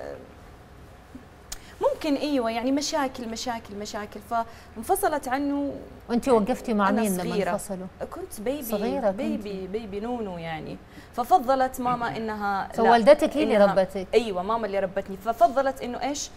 ممكن ايوه يعني مشاكل مشاكل مشاكل فانفصلت عنه. وانت وقفتي مع مين لما انفصلوا؟ كنت بيبي صغيرة بيبي بيبي نونو يعني، ففضلت ماما انها فوالدتك هي اللي ربتك؟ ايوه ماما اللي ربتني، ففضلت انه ايش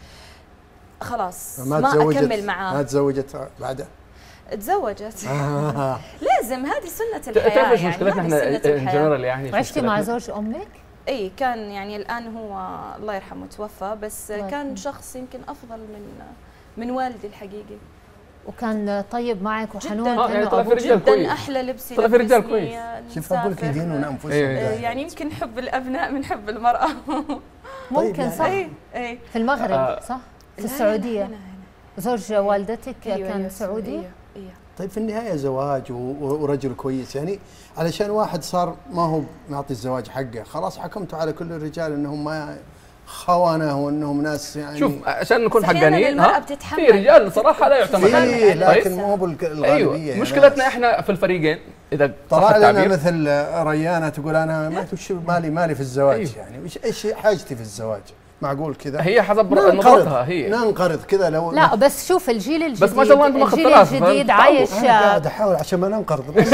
خلاص ما, ما اكمل معاه. ما تزوجت بعده؟ تزوجت. آه. لازم، هذه سنة الحياة. تعرف ايش مشكلتنا احنا جنرال يعني؟ عشتي مع زوج امك؟ اي كان يعني الان هو الله يرحمه توفى، بس الله كان يرحمه. شخص يمكن افضل من من والدي الحقيقي. وكان طيب معك وحنون جداً. آه يعني انه طلع في ابوك رجال كويس. جدا احلى لبس طلع في رجال كويس. شوف اقول لك يدينون انفسهم. يعني يمكن حب الابناء من حب المراه. ممكن يعني صح؟ اي اي في المغرب آه. صح؟ في لا، السعوديه. هنا هنا. زوج والدتك أيوة كان أيوة سعودي؟ أيوة أيوة. طيب في النهايه زواج ورجل كويس، يعني علشان واحد صار ما هو معطي الزواج حقه خلاص حكمتوا على كل الرجال انهم ما خونه وانهم ناس يعني. شوف عشان نكون أحياناً حقانيين المرأة ها، بتتحمل. في رجال صراحه لا يعتمد في عليهم. لكن مو بالغالبيه. ايوه يعني مشكلتنا احنا في الفريقين اذا طلع لنا التعبير. مثل ريانه تقول انا ما وش مالي مالي في الزواج. أيوه. يعني وش ايش حاجتي في الزواج؟ معقول كذا؟ هي حسب ننقرض نظرتها هي. ننقرض كذا لو لا بس شوف الجيل الجديد، بس ما شاء الله أنت ماخذ الجيل ثلاثة، الجديد فهمت؟ عايش. انا قاعد احاول عشان ما ننقرض بس.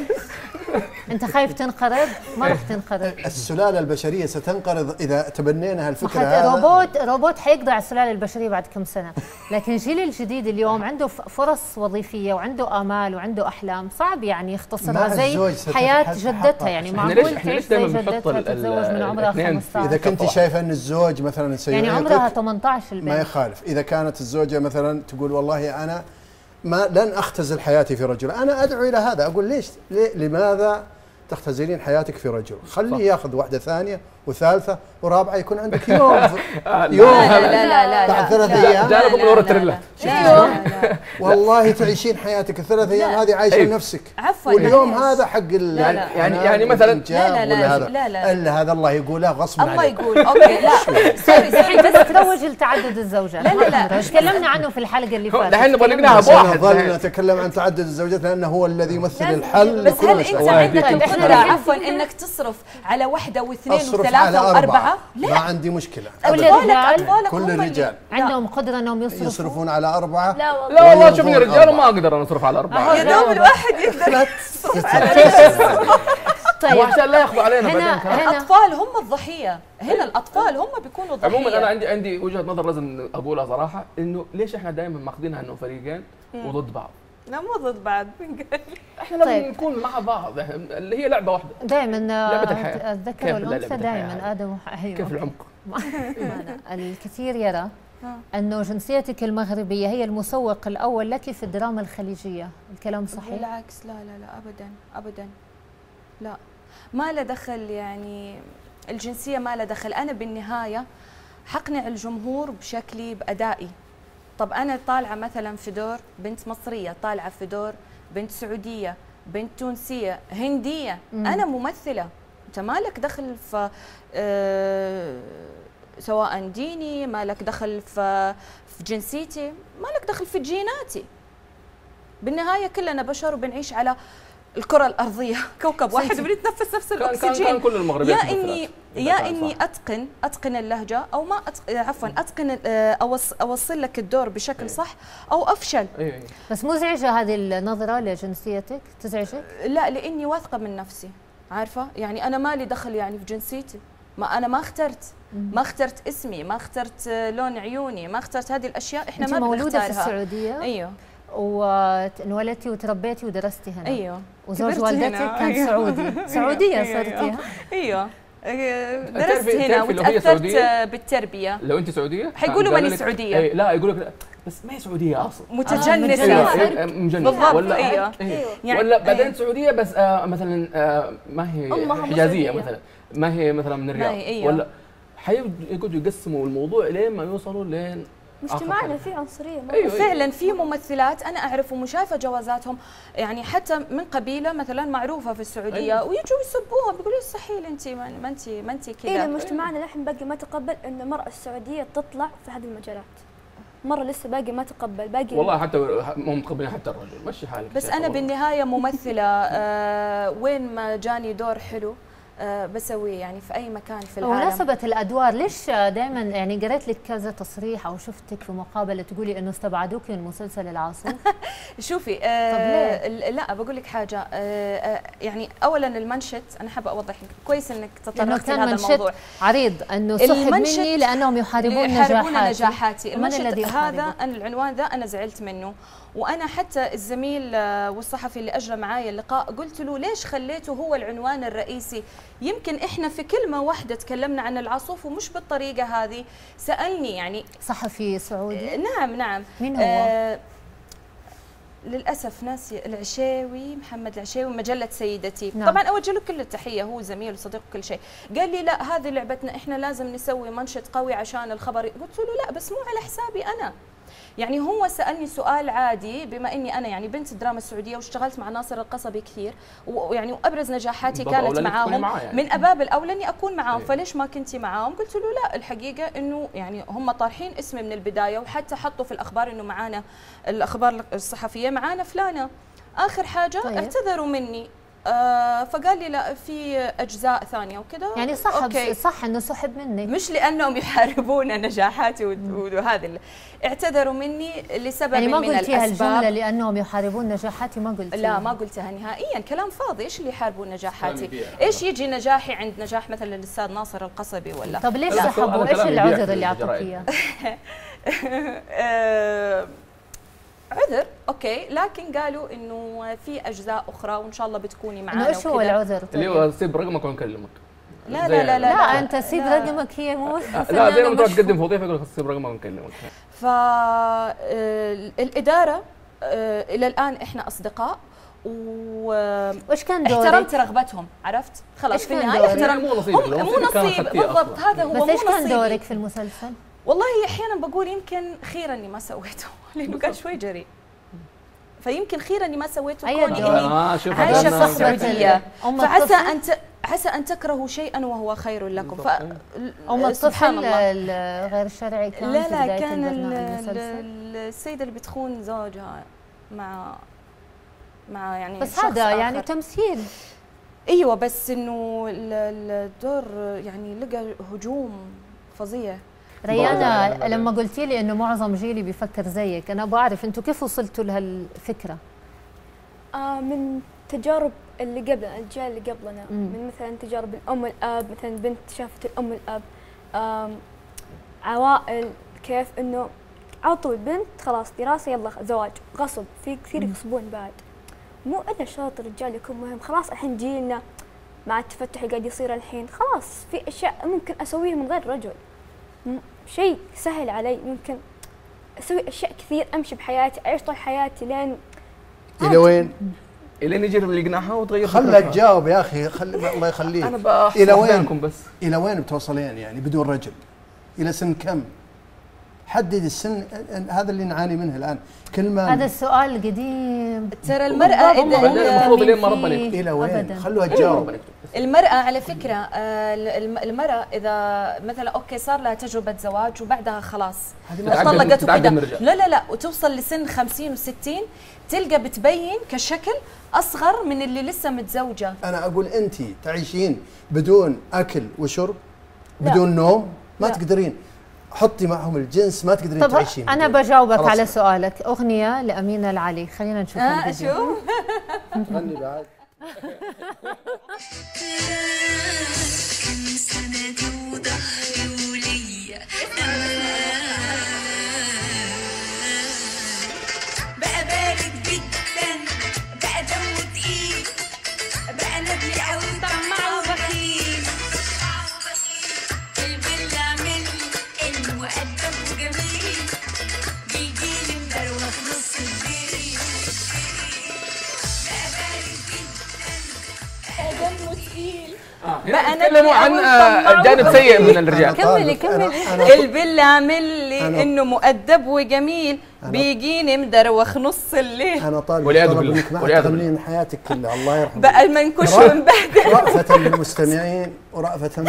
انت خايف تنقرض؟ ما راح تنقرض. السلاله البشريه ستنقرض اذا تبنينا هالفكره. حتى روبوت روبوت حيقضي على السلاله البشريه بعد كم سنه، لكن الجيل الجديد اليوم عنده فرص وظيفيه وعنده امال وعنده احلام، صعب يعني يختصرها زي حياه جدتها. يعني معقول تعيش زي جدتها تتزوج من عمرها خمسة عشر؟ اذا كنت شايفه ان الزوج مثلا يعني عمرها ثمانية عشر البنت ما يخالف. اذا كانت الزوجه مثلا تقول والله انا ما لن اختزل حياتي في رجل، انا ادعو الى هذا، اقول ليش ليه لماذا تختزلين حياتك في رجل؟ خليه ياخذ واحده ثانيه وثالثه ورابعه، يكون عندك يوم يوم لا لا لا لا بعد ثلاث لا ايام جانبكم من ورا التريلا. والله تعيشين حياتك الثلاث ايام هذه عايشه أيوه. لنفسك. عفوا واليوم هذا حق يعني يعني يعني مثلا لا لا لا لا لا الا هذا الله يقوله غصب عليك. الله يقول اوكي لا سوري الحين بس تروج لتعدد الزوجات. لا لا لا تكلمنا عنه في الحلقه اللي فاتت. الحين نبغى نقنعها بواحد. نظل نتكلم عن تعدد الزوجات لانه هو الذي يمثل الحل بس لكل هل انت المشاكل. عندك القدره عفوا انك تصرف على واحده واثنين اصرف على وثلاثه واربعه؟ ما عندي مشكله. كل أبداً. الرجال أطفالك كل هم اللي- الرجال عندهم قدره انهم يصرفوا. يصرفون على اربعه. لا والله. لا والله ويرضون شوفني رجال أربعة. وما اقدر انا اصرف على اربعه. يا دوب الواحد يقدر طيب وعشان لا ياخذوا علينا هنا بعدين كمان. هنا الاطفال هم الضحيه، هنا الاطفال هم بيكونوا ضحيه. عموما انا عندي عندي وجهه نظر لازم اقولها صراحه، انه ليش احنا دائما ماخذينها انه فريقين وضد بعض؟ لا مو ضد بعض. احنا لازم طيب. نكون مع بعض، إحنا- اللي هي لعبه واحده. دائما لعبة الحياة. الذكر كيف والانثى لعبة الحياة دائما ادم وح- أيوة. كيف العمق؟ الكثير يرى أنه جنسيتك المغربية هي المسوق الأول لك في الدراما الخليجية، الكلام صحيح؟ بالعكس لا لا لا ابدا ابدا لا، ما له دخل يعني الجنسيه ما له دخل. انا بالنهايه حقنع الجمهور بشكلي بادائي. طب انا طالعه مثلا في دور بنت مصريه، طالعه في دور بنت سعوديه، بنت تونسيه، هنديه، مم. انا ممثله. انت مالك دخل في آه سواء ديني، مالك دخل في في جنسيتي، مالك دخل في جيناتي. بالنهايه كلنا بشر وبنعيش على الكره الارضيه، كوكب واحد بنتنفس نفس كان كان, الاكسجين. كان كل المغربيين يا اني يا اني اتقن اتقن اللهجه او ما أتق... عفوا اتقن آه، أوص... اوصل لك الدور بشكل صح او افشل. اي اي بس مزعجة هذه النظرة لجنسيتك؟ تزعجك؟ لا لاني واثقه من نفسي، عارفه يعني انا مالي دخل يعني في جنسيتي، ما انا ما اخترت ما اخترت اسمي، ما اخترت آه، لون عيوني، ما اخترت هذه الاشياء احنا أنت ما مولودة في بنختارها. السعودية ايوه وانولدتي وتربيتي ودرستي هنا. ايوه وزوج كبرت والدتك هنا. كان أيوة. سعودي. سعودية أيوة. صرتي. ايوه آه، درست تعرفي- هنا تعرفي لو هي وتاثرت سعودية؟ آه، بالتربيه. لو انت سعوديه حيقولوا قالوا ماني لك- سعودية. اي لا يقول لك بس ما هي سعوديه اصلا. متجنسه. أيوة. ايوه مجنن بالضبط، ولا أيوة. إيه. يعني- ولا بعدين إيه. سعوديه بس آه مثلا آه ما هي أمها مو حجازيه سعودية. مثلا، ما هي مثلا من الرياض هي، أيوة. ولا حيقعدوا يقسموا الموضوع لين ما يوصلوا لين مجتمعنا فيه عنصريه. أيوة فعلا في ممثلات انا اعرفهم وشايفه جوازاتهم، يعني حتى من قبيله مثلا معروفه في السعوديه، أيوة. ويجوا يسبوها بيقولوا استحيل انت ما انت ما انت كذا. إيه مجتمعنا الحين باقي ما تقبل ان المراه السعوديه تطلع في هذه المجالات، مره لسه باقي ما تقبل باقي. والله حتى مو متقبلين حتى الرجل، مشي حالك. بس انا بالنهايه ممثله، آه وين ما جاني دور حلو أه بسويه يعني في اي مكان في العالم. بمناسبة الادوار، ليش دائما يعني قريت لك كذا تصريح او شفتك في مقابله تقولي انه استبعدوك من مسلسل العاصف؟ شوفي أه لا بقول لك حاجه، أه يعني اولا المنشط انا حابه اوضح لك كويس انك تطرقتي لهذا الموضوع. عريض انه سحب مني لانهم يحاربون نجاحاتي. نجاحاتي المنشط هذا أنا العنوان ذا انا زعلت منه، وانا حتى الزميل والصحفي اللي اجرى معايا اللقاء قلت له ليش خليته هو العنوان الرئيسي؟ يمكن احنا في كلمه واحده تكلمنا عن العاصف ومش بالطريقه هذه. سالني يعني صحفي سعودي؟ نعم نعم. مين هو؟ آه للاسف ناسي، العشاوي، محمد العشاوي، مجله سيدتي. نعم. طبعا اوجه له كل التحيه، هو زميل وصديق وكل شيء. قال لي لا هذه لعبتنا، احنا لازم نسوي منشط قوي عشان الخبر. قلت له لا بس مو على حسابي انا. يعني هو سألني سؤال عادي، بما اني انا يعني بنت الدراما السعوديه واشتغلت مع ناصر القصبي كثير، ويعني وابرز نجاحاتي كانت معاهم، يعني. من اباب الاولى اني اكون معاهم، أيه. فليش ما كنتي معاهم؟ قلت له لا الحقيقه انه يعني هم طارحين اسمي من البدايه، وحتى حطوا في الاخبار انه معانا الاخبار الصحفيه معانا فلانه. اخر حاجه طيب. اعتذروا مني. آه فقال لي لا في اجزاء ثانيه وكذا. يعني صح صح انه سحب مني، مش لانهم يحاربون نجاحاتي وهذا. اعتذروا مني لسبب يعني ما من الاسباب. يعني ما قلتيها الجمله لانهم يحاربون نجاحاتي؟ ما قلتيها؟ لا ما قلتها نهائيا، كلام فاضي. ايش اللي يحاربون نجاحاتي؟ ايش يجي نجاحي عند نجاح مثلا الاستاذ ناصر القصبي ولا؟ طب ليش سحبوا؟ ايش العذر اللي اعطوك اياه؟ عذر اوكي، لكن قالوا انه في اجزاء اخرى وان شاء الله بتكوني معنا. ايش هو العذر؟ طيب. اللي هو سيب رقمك ونكلمك. لا لا لا لا, لا, لا انت سيب رقمك، هي مو لا زي ما تروح تقدم في وظيفه يقول لك سيب رقمك ونكلمك. فالاداره الى الان احنا اصدقاء، و وش كان دورك؟ احترمت رغبتهم، عرفت؟ خلاص في النهايه احترم. مو نصيب مو نصيب بالضبط، هذا هو. بس ايش كان دورك في المسلسل؟ والله احيانا بقول يمكن خير اني ما سويته لانه كان شوي جريء، فيمكن خير اني ما سويته كوني اني عايشه في السعوديه. فعسى ان عسى ان تكرهوا شيئا وهو خير لكم. ف ام الطفل الغير شرعي كان لا لا كان السيده اللي بتخون زوجها مع مع يعني بس هذا يعني تمثيل. ايوه بس انه الدور يعني لقى هجوم فظيع. ريانا لما قلتي لي انه معظم جيلي بيفكر زيك، انا ابغى اعرف انتم كيف وصلتوا لهالفكره؟ آه من تجارب اللي قبل الجيل اللي قبلنا، مم. من مثلا تجارب الام والاب، مثلا بنت شافت الام والاب، عوائل كيف انه على طول بنت خلاص دراسه يلا زواج، غصب في كثير يغصبون بعد. مو الا شرط الرجال يكون مهم، خلاص الحين جيلنا مع التفتح اللي قاعد يصير الحين خلاص في اشياء ممكن اسويها من غير رجل، شيء سهل علي، ممكن اسوي اشياء كثير، امشي بحياتي، اعيش طول حياتي لين الى وين؟ الى نجي لقناها وتغير. خلها تجاوب يا اخي، خلي الله يخليك. انا الى وين بس الى وين بتوصلين يعني بدون رجل؟ الى سن كم؟ حدد السن، هذا اللي نعاني منه الان. كل ما هذا السؤال قديم. ترى المراه اذا المفروض لين ما ربنا يكتب. الى وين؟ خلوها تجاوب. المرأة على فكرة، المرأة إذا مثلا أوكي صار لها تجربة زواج وبعدها خلاص طلقت وكذا، لا لا لا وتوصل لسن خمسين وستين تلقى بتبين كشكل أصغر من اللي لسه متزوجة. أنا أقول أنت تعيشين بدون أكل وشرب، بدون لا. نوم، ما لا. تقدرين. حطي معهم الجنس ما تقدرين تعيشين. أنا بجاوبك خلاص. على سؤالك. أغنية لأمينة العلي، خلينا نشوف آه الفيديو. غني بعد. كم سنة وظهري وليا بقى بارد جدا، بقى دمه تقيل، بقى نبلي قوي طماع وبخيل، البل عمل المؤدب وجميل، بيجيلي مدروخ في نص الليل، بقى بارد جدا، دمه تقيل، بقى تكلموا عن آه، جانب سيء من الرجال. كملي كملي. البل عامل لي انه مؤدب وجميل، بيجيني مدروخ نص الليل. انا طالب والعياذ طلب بالله. انك ما والعياذ تغنين حياتك كلها، الله يرحمه. بقى المنكوش ومبهدل رأفة بالمستمعين ورأفة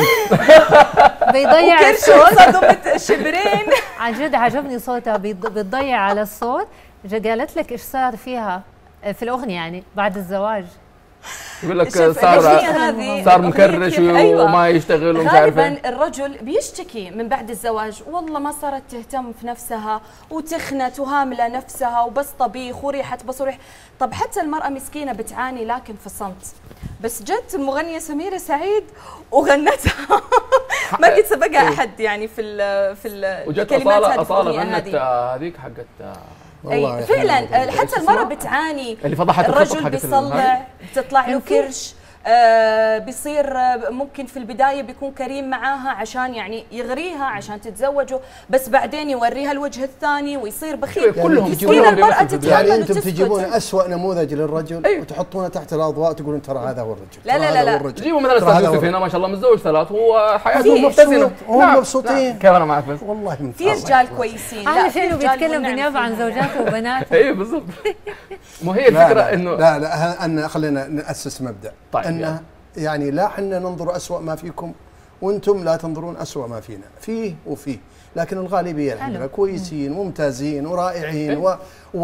بيضيع وكرش الصوت. وصدمة شبرين. عن جد عجبني صوتها، بيض- بتضيع على الصوت. جا- قالت لك ايش صار فيها في الاغنيه يعني بعد الزواج. يقول لك شوف صار الأغنية هذه صار الأغنية مكرش كيف- أيوة. وما يشتغل ومش عارف غالبا ايه. الرجل بيشتكي من بعد الزواج، والله ما صارت تهتم في نفسها وتخنت وهامله نفسها وبس طبيخ وريحه بصريح. طب حتى المراه مسكينه بتعاني لكن في الصمت. بس جت المغنيه سميره سعيد وغنتها ما قد سبقها احد يعني في ال في ال وجت الكلمات اصاله هذه في اصاله الأغنية غنت هذه. آه، هذيك حقت آه، والله اي يا فعلا حبيبي. حتى المراه بتعاني. اللي فضحت الخطط الرجل حقت بيصلع بتطلع له كرش، آه بيصير آه ممكن في البدايه بيكون كريم معاها عشان يعني يغريها عشان تتزوجه، بس بعدين يوريها الوجه الثاني ويصير بخيل. كلهم مسكينة يجيبون المرأة بنفس الفيديو. تتحمل يعني انتم وتسكت. تجيبون اسوء نموذج للرجل أيوة. وتحطونه تحت الاضواء تقولون ترى هذا هو الرجل. لا ترى لا هذا لا هو لا. الرجل. جيبوا مثلا ترى هذا استاذ هو يوسف هنا ما شاء الله متزوج ثلاث وحياته فيه متزنه. شروط. هم مبسوطين. كيف انا معك بس. والله من في رجال كويسين. احلى في شيء انه رجال بيتكلم والنعم بالنيابه عن فيهم. زوجاته وبناته. اي بالضبط. مو هي لا الفكره لا انه لا لا ه- أن خلينا نأسس مبدأ طيب أن يلا. يعني لا حنا ننظر أسوأ ما فيكم وأنتم لا تنظرون أسوأ ما فينا، فيه وفيه، لكن الغالبية الحمد لله كويسين ممتازين ورائعين و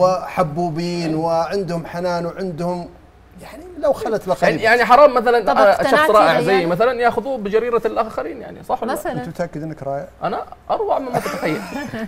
وحبوبين وعندهم حنان وعندهم يعني لو خلت يعني, لقريب. يعني حرام مثلا طب آه، اقتنعتي شخص رائع ريان؟ زي مثلا ياخذوه بجريره الاخرين، يعني صح ولا لا؟ مثلا أنت متأكد أنك رائع؟ انا اروع مما تتخيل.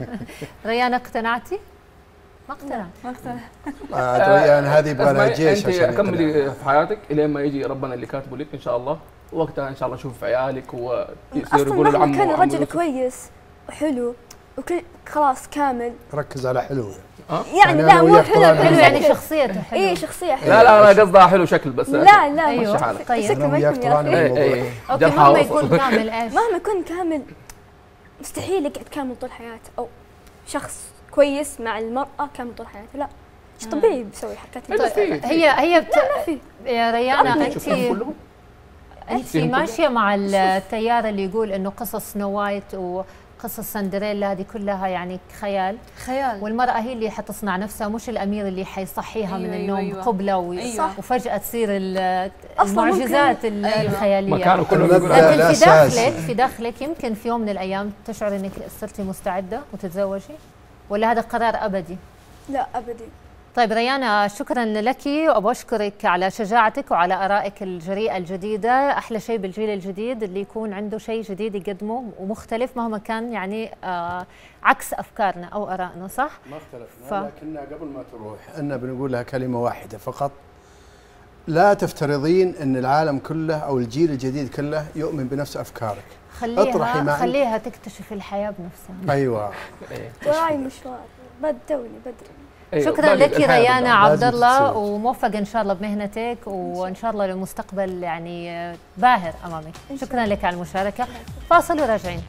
ريان اقتنعتي؟ ما اقتنعت. ما اقتنع. عاد ريان هذه يبغى لها اسمعي، جيش انت عشان كملي يقتنع. في حياتك الين ما يجي ربنا اللي كاتبه لك ان شاء الله، وقتها ان شاء الله نشوف عيالك ويصير اصلا يقولوا مهما لعمه كان وعمه الرجل يوسف. كويس وحلو وكل خلاص كامل ركز على حلو. يعني يعني لا أنا مو وياك حلو طلعنا حلو من يعني شكل. شخصيته حلوه. اي شخصيه حلوه. لا لا انا قصدها حلو شكل بس. لا لا ايوه مشي حالك. طيب. شكله أنا ما وياك يكون يا طلعنا أخي. من اي الموضوع. اي اوكي جرح مهما وصل. يكون كامل ايش؟ مهما يكون كامل مستحيل يقعد كامل طول حياته، او شخص كويس مع المراه كامل طول حياته، لا مش طبيعي بيسوي حركات إلا هذه. في- هي هي بت... في يا ريانا انت شفتهم كلهم؟ انت فيهم ماشيه مع التيار اللي يقول انه قصص سنو وايت وقصص سندريلا هذه كلها يعني خيال، خيال. والمرأة هي اللي حتصنع نفسها مش الأمير اللي حيصحيها من أيوة، النوم أيوة. قبلة و... أيوة. وفجأة تصير ال- أصلاً المعجزات ممكن- ال- الخيالية. ما كانوا كلهم المبدأ يقولوا لكن في الأساس. داخلك في داخلك يمكن في يوم من الأيام تشعر إنك صرتي مستعدة وتتزوجي، ولا هذا قرار أبدي؟ لا ابدي. طيب ريانا شكرا لك وبشكرك على شجاعتك وعلى ارائك الجريئه الجديده. احلى شيء بالجيل الجديد اللي يكون عنده شيء جديد يقدمه ومختلف مهما كان يعني آه عكس افكارنا او ارائنا، صح؟ ما اختلفنا ف- لكن قبل ما تروح أنا بنقول لها كلمة واحدة فقط، لا تفترضين أن العالم كله أو الجيل الجديد كله يؤمن بنفس أفكارك. اطرحي ما خليها عندك. خليها تكتشف الحياه بنفسها. أيوة. وراي مشوار بد توني بدري. أيوة، شكرا باقي لك الحياة ريانا قدام. عبد لازم الله، تتزوج. وموفق ان شاء الله بمهنتك وان شاء الله لمستقبل يعني آه، باهر امامك. شكرا لك على المشاركه. فاصل وراجعين.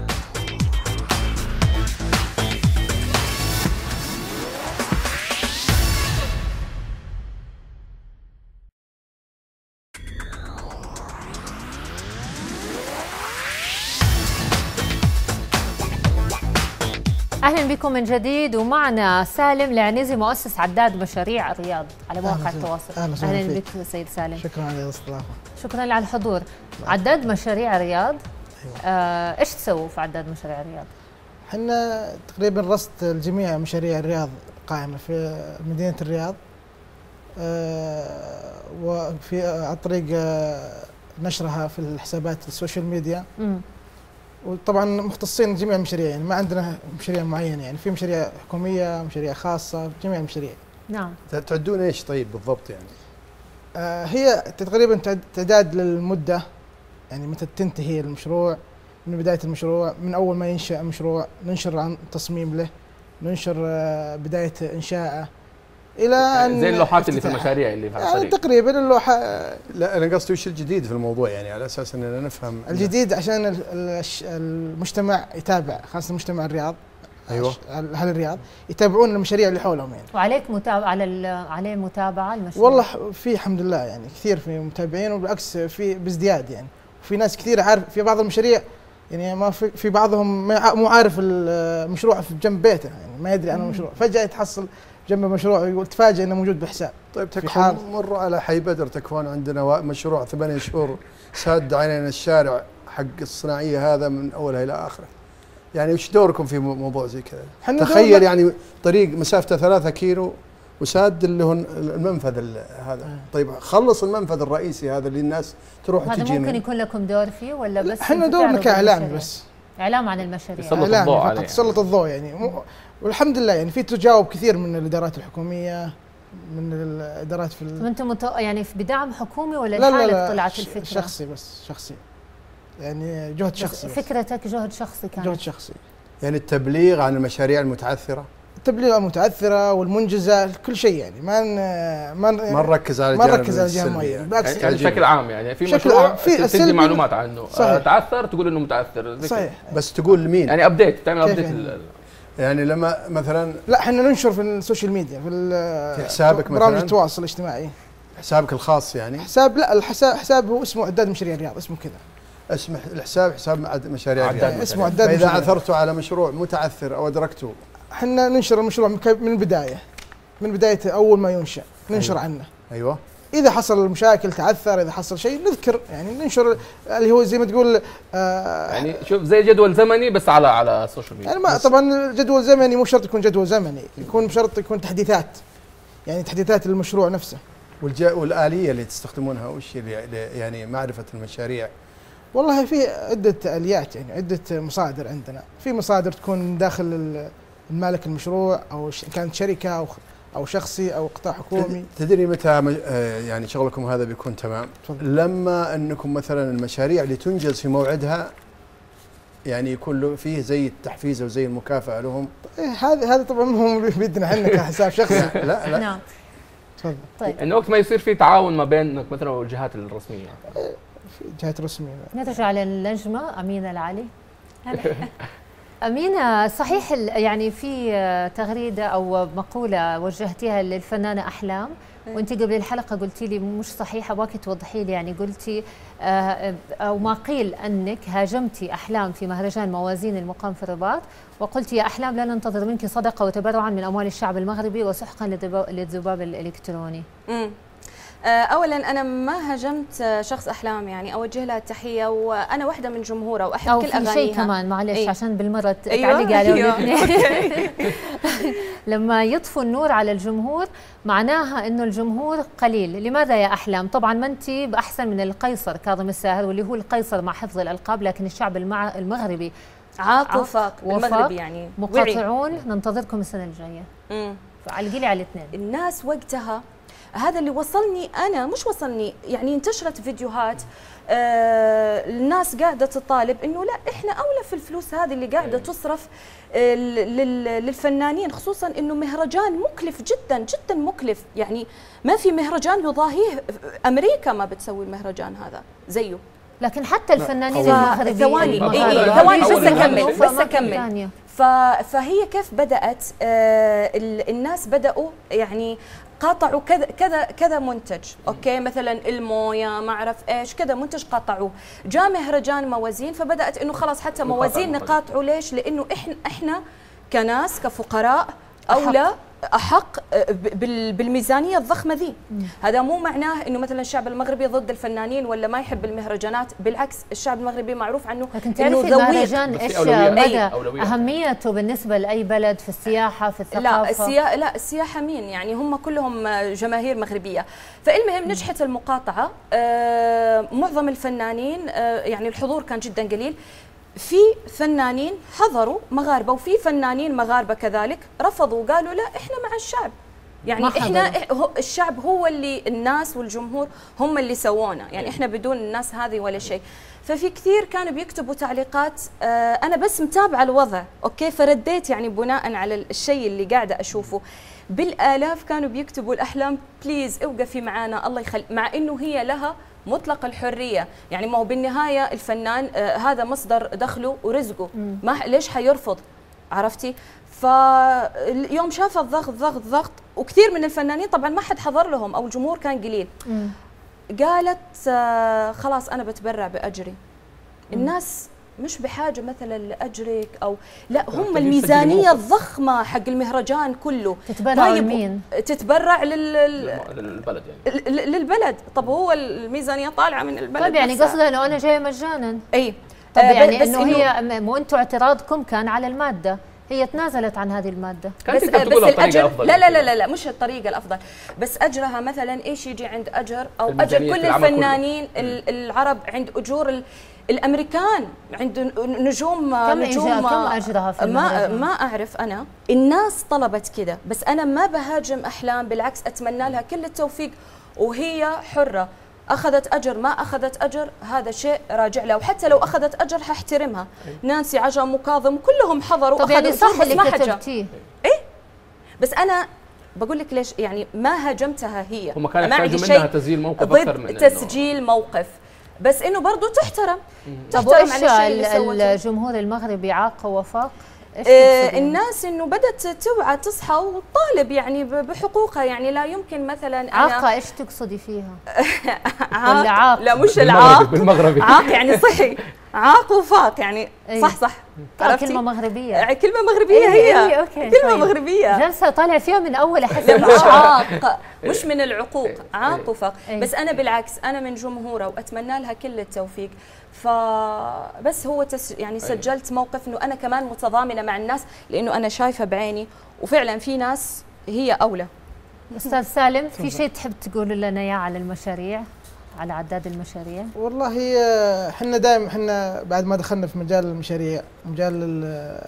اهلا بكم من جديد، ومعنا سالم العنزي مؤسس عداد مشاريع الرياض على مواقع أهلا وسهلا. التواصل. أهلا وسهلا اهلا فيك. بك سيد سالم. شكرا على الاستضافه. شكرا على الحضور. عداد مشاريع الرياض، آه، ايش تسووا في عداد مشاريع الرياض؟ احنا تقريبا رصد الجميع مشاريع الرياض قائمه في مدينه الرياض، آه، وفي عن طريق آه، نشرها في الحسابات السوشيال ميديا، امم وطبعا مختصين جميع المشاريع، يعني ما عندنا مشاريع معينه، يعني في مشاريع حكوميه مشاريع خاصه جميع المشاريع. نعم. تعدون ايش طيب بالضبط يعني؟ آه، هي تقريبا تعد- تعداد للمده، يعني متى تنتهي المشروع، من بدايه المشروع، من اول ما ينشا مشروع ننشر عن تصميم له، ننشر آه، بدايه انشائه الى ان زي اللوحات اللي في افتتاحه. المشاريع اللي في يعني الطريق. تقريبا اللوحه لا انا قصدي وش الجديد في الموضوع يعني على اساس اننا نفهم. الجديد عشان ال- ال- المجتمع يتابع، خاصه مجتمع الرياض، ايوه اهل الرياض يتابعون المشاريع اللي حولهم يعني. وعليك متابعه على ال- عليه متابعه المشروع؟ والله في الحمد لله يعني كثير في متابعين، وبالعكس في بازدياد يعني، في ناس كثير عارف في بعض المشاريع يعني ما في, في بعضهم ما مو عارف المشروع في جنب بيته يعني ما يدري عن المشروع، فجأة يتحصل جنب مشروع يقول تفاجئ انه موجود بحساب. طيب تكفون مروا على حي بدر، تكفون عندنا مشروع ثمانية شهور ساد علينا الشارع حق الصناعيه هذا من اولها الى اخره. يعني وش دوركم في موضوع زي كذا؟ تخيل يعني طريق مسافته ثلاثة كيلو وساد اللي هو المنفذ هذا. طيب خلص المنفذ الرئيسي هذا اللي الناس تروح وتجي. هذا ممكن يكون لكم دور فيه ولا بس؟ احنا دورنا كاعلام بس. اعلام عن المشاريع. يسلط الضوء عليه. تسلط الضوء يعني والحمد لله يعني في تجاوب كثير من الادارات الحكوميه من الادارات في ال... انتم مت... يعني بدعم حكومي ولا لا لا لا طلعت الفكره؟ شخصي بس شخصي يعني جهد شخصي. بس فكرتك جهد شخصي كانت؟ جهد شخصي يعني التبليغ عن المشاريع المتعثره، التبليغ المتعثره والمنجزه كل شيء يعني ما ما ما نركز على ما نركز على الجانب المالي يعني. بالعكس يعني بشكل عام يعني في مشروع في تدي معلومات عنه آه تعثر تقول انه متعثر صحيح بس تقول لمين يعني ابديت تعمل ابديت يعني, يعني لما مثلا لا احنا ننشر في السوشيال ميديا في, في حسابك برامج التواصل الاجتماعي حسابك الخاص يعني حساب لا الحساب حساب هو اسمه عداد مشاريع الرياض اسمه كذا اسم الحساب حساب مشاريع الرياض اسمه عداد. فاذا عثرتوا على مشروع متعثر او ادركتوا احنا ننشر المشروع من البدايه من بدايه اول ما ينشا ننشر أيوة. عنه ايوه اذا حصل مشاكل تعثر اذا حصل شيء نذكر يعني ننشر اللي هو زي ما تقول آه يعني شوف زي جدول زمني بس على على السوشيال ميديا يعني ما طبعا جدول زمني مو شرط يكون جدول زمني يكون شرط يكون تحديثات يعني تحديثات للمشروع نفسه والجا والآلية اللي تستخدمونها وش يعني معرفة المشاريع؟ والله في عدة آليات يعني عدة مصادر عندنا في مصادر تكون داخل المالك المشروع أو كانت شركة أو أو شخصي أو قطاع حكومي. تدري متى يعني شغلكم هذا بيكون تمام؟ فضل. لما أنكم مثلا المشاريع اللي تنجز في موعدها يعني يكون فيه زي التحفيز أو زي المكافأة لهم. هذا هذا طبعا مو بيدنا احنا كحساب شخصي. لا لا نعم. تفضل. طيب انه وقت ما يصير في تعاون ما بينك مثلا والجهات الرسميه. في جهات رسميه. نرجع للنجمه امينه العلي. أمينة صحيح يعني في تغريدة أو مقولة وجهتيها للفنانة أحلام وأنت قبل الحلقة قلتي لي مش صحيحة باكي توضحي لي يعني قلتي أو ما قيل أنك هاجمتي أحلام في مهرجان موازين المقام في الرباط وقلتي يا أحلام لا ننتظر منك صدقة وتبرعا من أموال الشعب المغربي وسحقا للذباب الإلكتروني. امم اولا انا ما هاجمت شخص احلام يعني اوجه لها التحيه وانا واحده من جمهورها واحب كل اغانيها. شيء كمان معلش أيه؟ عشان بالمره تعلقي عليه الاثنين. لما يطفوا النور على الجمهور معناها انه الجمهور قليل. لماذا يا احلام؟ طبعا ما انت باحسن من القيصر كاظم الساهر واللي هو القيصر مع حفظ الالقاب لكن الشعب المع... المغربي عاق وفاق بالمغربي يعني مقاطعون. ننتظركم السنه الجايه. امم فعلقي لي على الاثنين. الناس وقتها هذا اللي وصلني انا مش وصلني يعني انتشرت فيديوهات آه الناس قاعده تطالب انه لا احنا اولى في الفلوس هذه اللي قاعده تصرف آه للفنانين خصوصا انه مهرجان مكلف جدا جدا مكلف يعني ما في مهرجان يضاهيه امريكا ما بتسوي المهرجان هذا زيه. لكن حتى الفنانين المغربيين ثواني ثواني بس اكمل بس اكمل فهي كيف بدات آه الناس بداوا يعني قاطعوا كذا كذا كذا منتج اوكي مثلا المويه ما اعرف ايش كذا منتج قاطعوه جاء مهرجان موازين فبدات انه خلاص حتى موازين نقاطعوا ليش لانه احنا احنا كناس كفقراء اولى احق بالميزانيه الضخمه ذي. هذا مو معناه انه مثلا الشعب المغربي ضد الفنانين ولا ما يحب المهرجانات بالعكس الشعب المغربي معروف عنه لكن تعرفي المهرجان ايش مدى اهميته بالنسبه لاي بلد في السياحه في الثقافه؟ لا السياحه لا السياحه مين يعني هم كلهم جماهير مغربيه. فالمهم نجحت المقاطعه آه معظم الفنانين آه يعني الحضور كان جدا قليل. في فنانين حضروا مغاربه وفي فنانين مغاربه كذلك رفضوا وقالوا لا احنا مع الشعب يعني احنا الشعب هو اللي الناس والجمهور هم اللي سوونا يعني احنا بدون الناس هذه ولا شيء. ففي كثير كانوا بيكتبوا تعليقات آه انا بس متابعه الوضع اوكي فرديت يعني بناء على الشيء اللي قاعده اشوفه. بالالاف كانوا بيكتبوا الاحلام بليز اوقفي معانا الله يخلي مع انه هي لها مطلق الحريه يعني ما هو بالنهايه الفنان آه هذا مصدر دخله ورزقه ما ليش حيرفض عرفتي. فيوم شاف الضغط ضغط ضغط وكثير من الفنانين طبعا ما حد حضر لهم او الجمهور كان قليل قالت آه خلاص انا بتبرع باجري. الناس مش بحاجه مثلا لاجرك او لا، هم الميزانيه الضخمه حق المهرجان كله تتبرع لمين؟ تتبرع لل... للبلد يعني للبلد. طب هو الميزانيه طالعه من البلد. طيب يعني قصدها انه انا جايه مجانا. اي طب يعني انه هي مو انتم اعتراضكم كان على الماده، هي تنازلت عن هذه الماده. بس, بس الاجر لا لا لا لا لا مش الطريقه الافضل، بس اجرها مثلا ايش يجي عند اجر او اجر كل الفنانين العرب عند اجور الامريكان، عند نجوم كم نجوم كم اجرها في ما ما اعرف. انا الناس طلبت كذا، بس انا ما بهاجم احلام، بالعكس اتمنى لها كل التوفيق وهي حره. اخذت اجر ما اخذت اجر هذا شيء راجع لها، وحتى لو اخذت اجر حاحترمها. نانسي عجم وكاظم كلهم حضروا. طب يعني صح اللي كتبتيه. ايه بس انا بقول لك ليش يعني ما هاجمتها هي. هم كانوا يحتاجوا منها تسجيل موقف اكثر من تسجيل موقف، بس انه برضه تحترم. تحترم على الشيء اللي سوته. الجمهور المغربي عاق ووفاق. آه الناس انه بدات توعى تصحى وتطالب يعني بحقوقها، يعني لا يمكن مثلا عاقه ايش تقصدي فيها؟ عاق عاق لا مش العاق بالمغربي عاق يعني صحي عاق وفاق يعني صح صح كلمه مغربيه كلمه مغربيه هي أوكي. كلمه مغربيه جلسه طالع فيها من اول احس مش عاق مش من العقوق عاق وفاق. بس انا بالعكس انا من جمهورها واتمنى لها كل التوفيق. فبس هو تس يعني سجلت موقف انه انا كمان متضامنه مع الناس، لانه انا شايفه بعيني وفعلا في ناس هي اولى. استاذ سالم في شيء تحب تقول لنا اياه على المشاريع، على عداد المشاريع؟ والله احنا دائما احنا بعد ما دخلنا في مجال المشاريع، مجال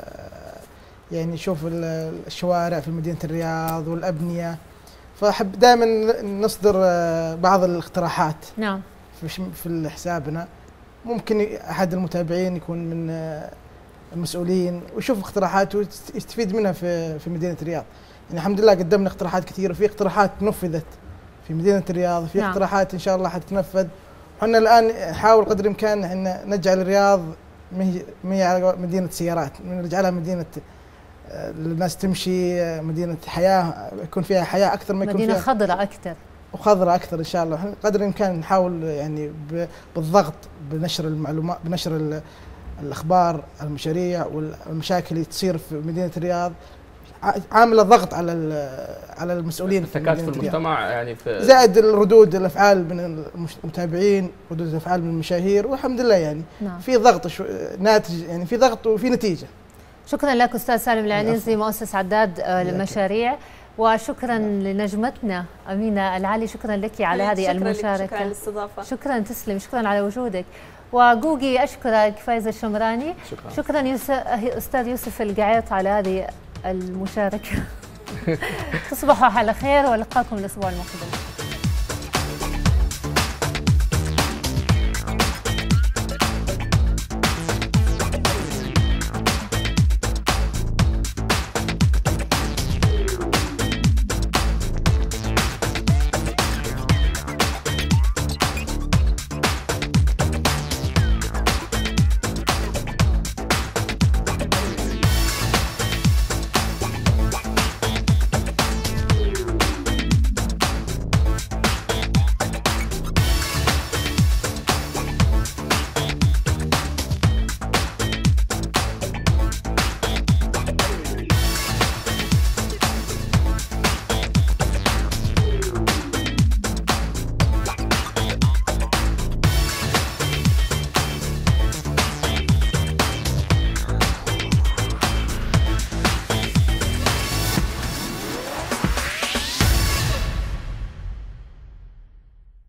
يعني نشوف الشوارع في مدينه الرياض والابنيه، فاحب دائما نصدر بعض الاقتراحات. نعم. في في حسابنا ممكن احد المتابعين يكون من المسؤولين ويشوف اقتراحات ويستفيد منها في في مدينه الرياض. يعني الحمد لله قدمنا اقتراحات كثيره، وفي اقتراحات نفذت في مدينه الرياض، في نعم. اقتراحات ان شاء الله حتتنفذ. وحنا الان نحاول قدر الامكان ان نجعل الرياض ما هي مدينه سيارات، نجعلها مدينه الناس تمشي، مدينه حياه يكون فيها حياه اكثر ما يكون مدينه فيها خضراء اكثر وخضراء اكثر ان شاء الله. قدر الامكان نحاول يعني بالضغط بنشر المعلومات، بنشر الاخبار، المشاريع والمشاكل اللي تصير في مدينه الرياض، عامله ضغط على على المسؤولين في مدينه الرياض. في المجتمع يعني في زائد الردود الافعال من المتابعين، ردود الافعال من المشاهير، والحمد لله يعني نعم. في ضغط ناتج، يعني في ضغط وفي نتيجه. شكرا لك استاذ سالم العنيزي مؤسس عداد للمشاريع، وشكرا لنجمتنا أمينة العالي، شكرا لك على هذه شكرا المشاركة. شكرا للاستضافة. شكرا تسلم، شكرا على وجودك. وجوجي أشكرك فايزة الشمراني. شكرا, شكرا يوسف أستاذ يوسف القعيط على هذه المشاركة. تصبحوا على خير ولقاكم الأسبوع المقبل.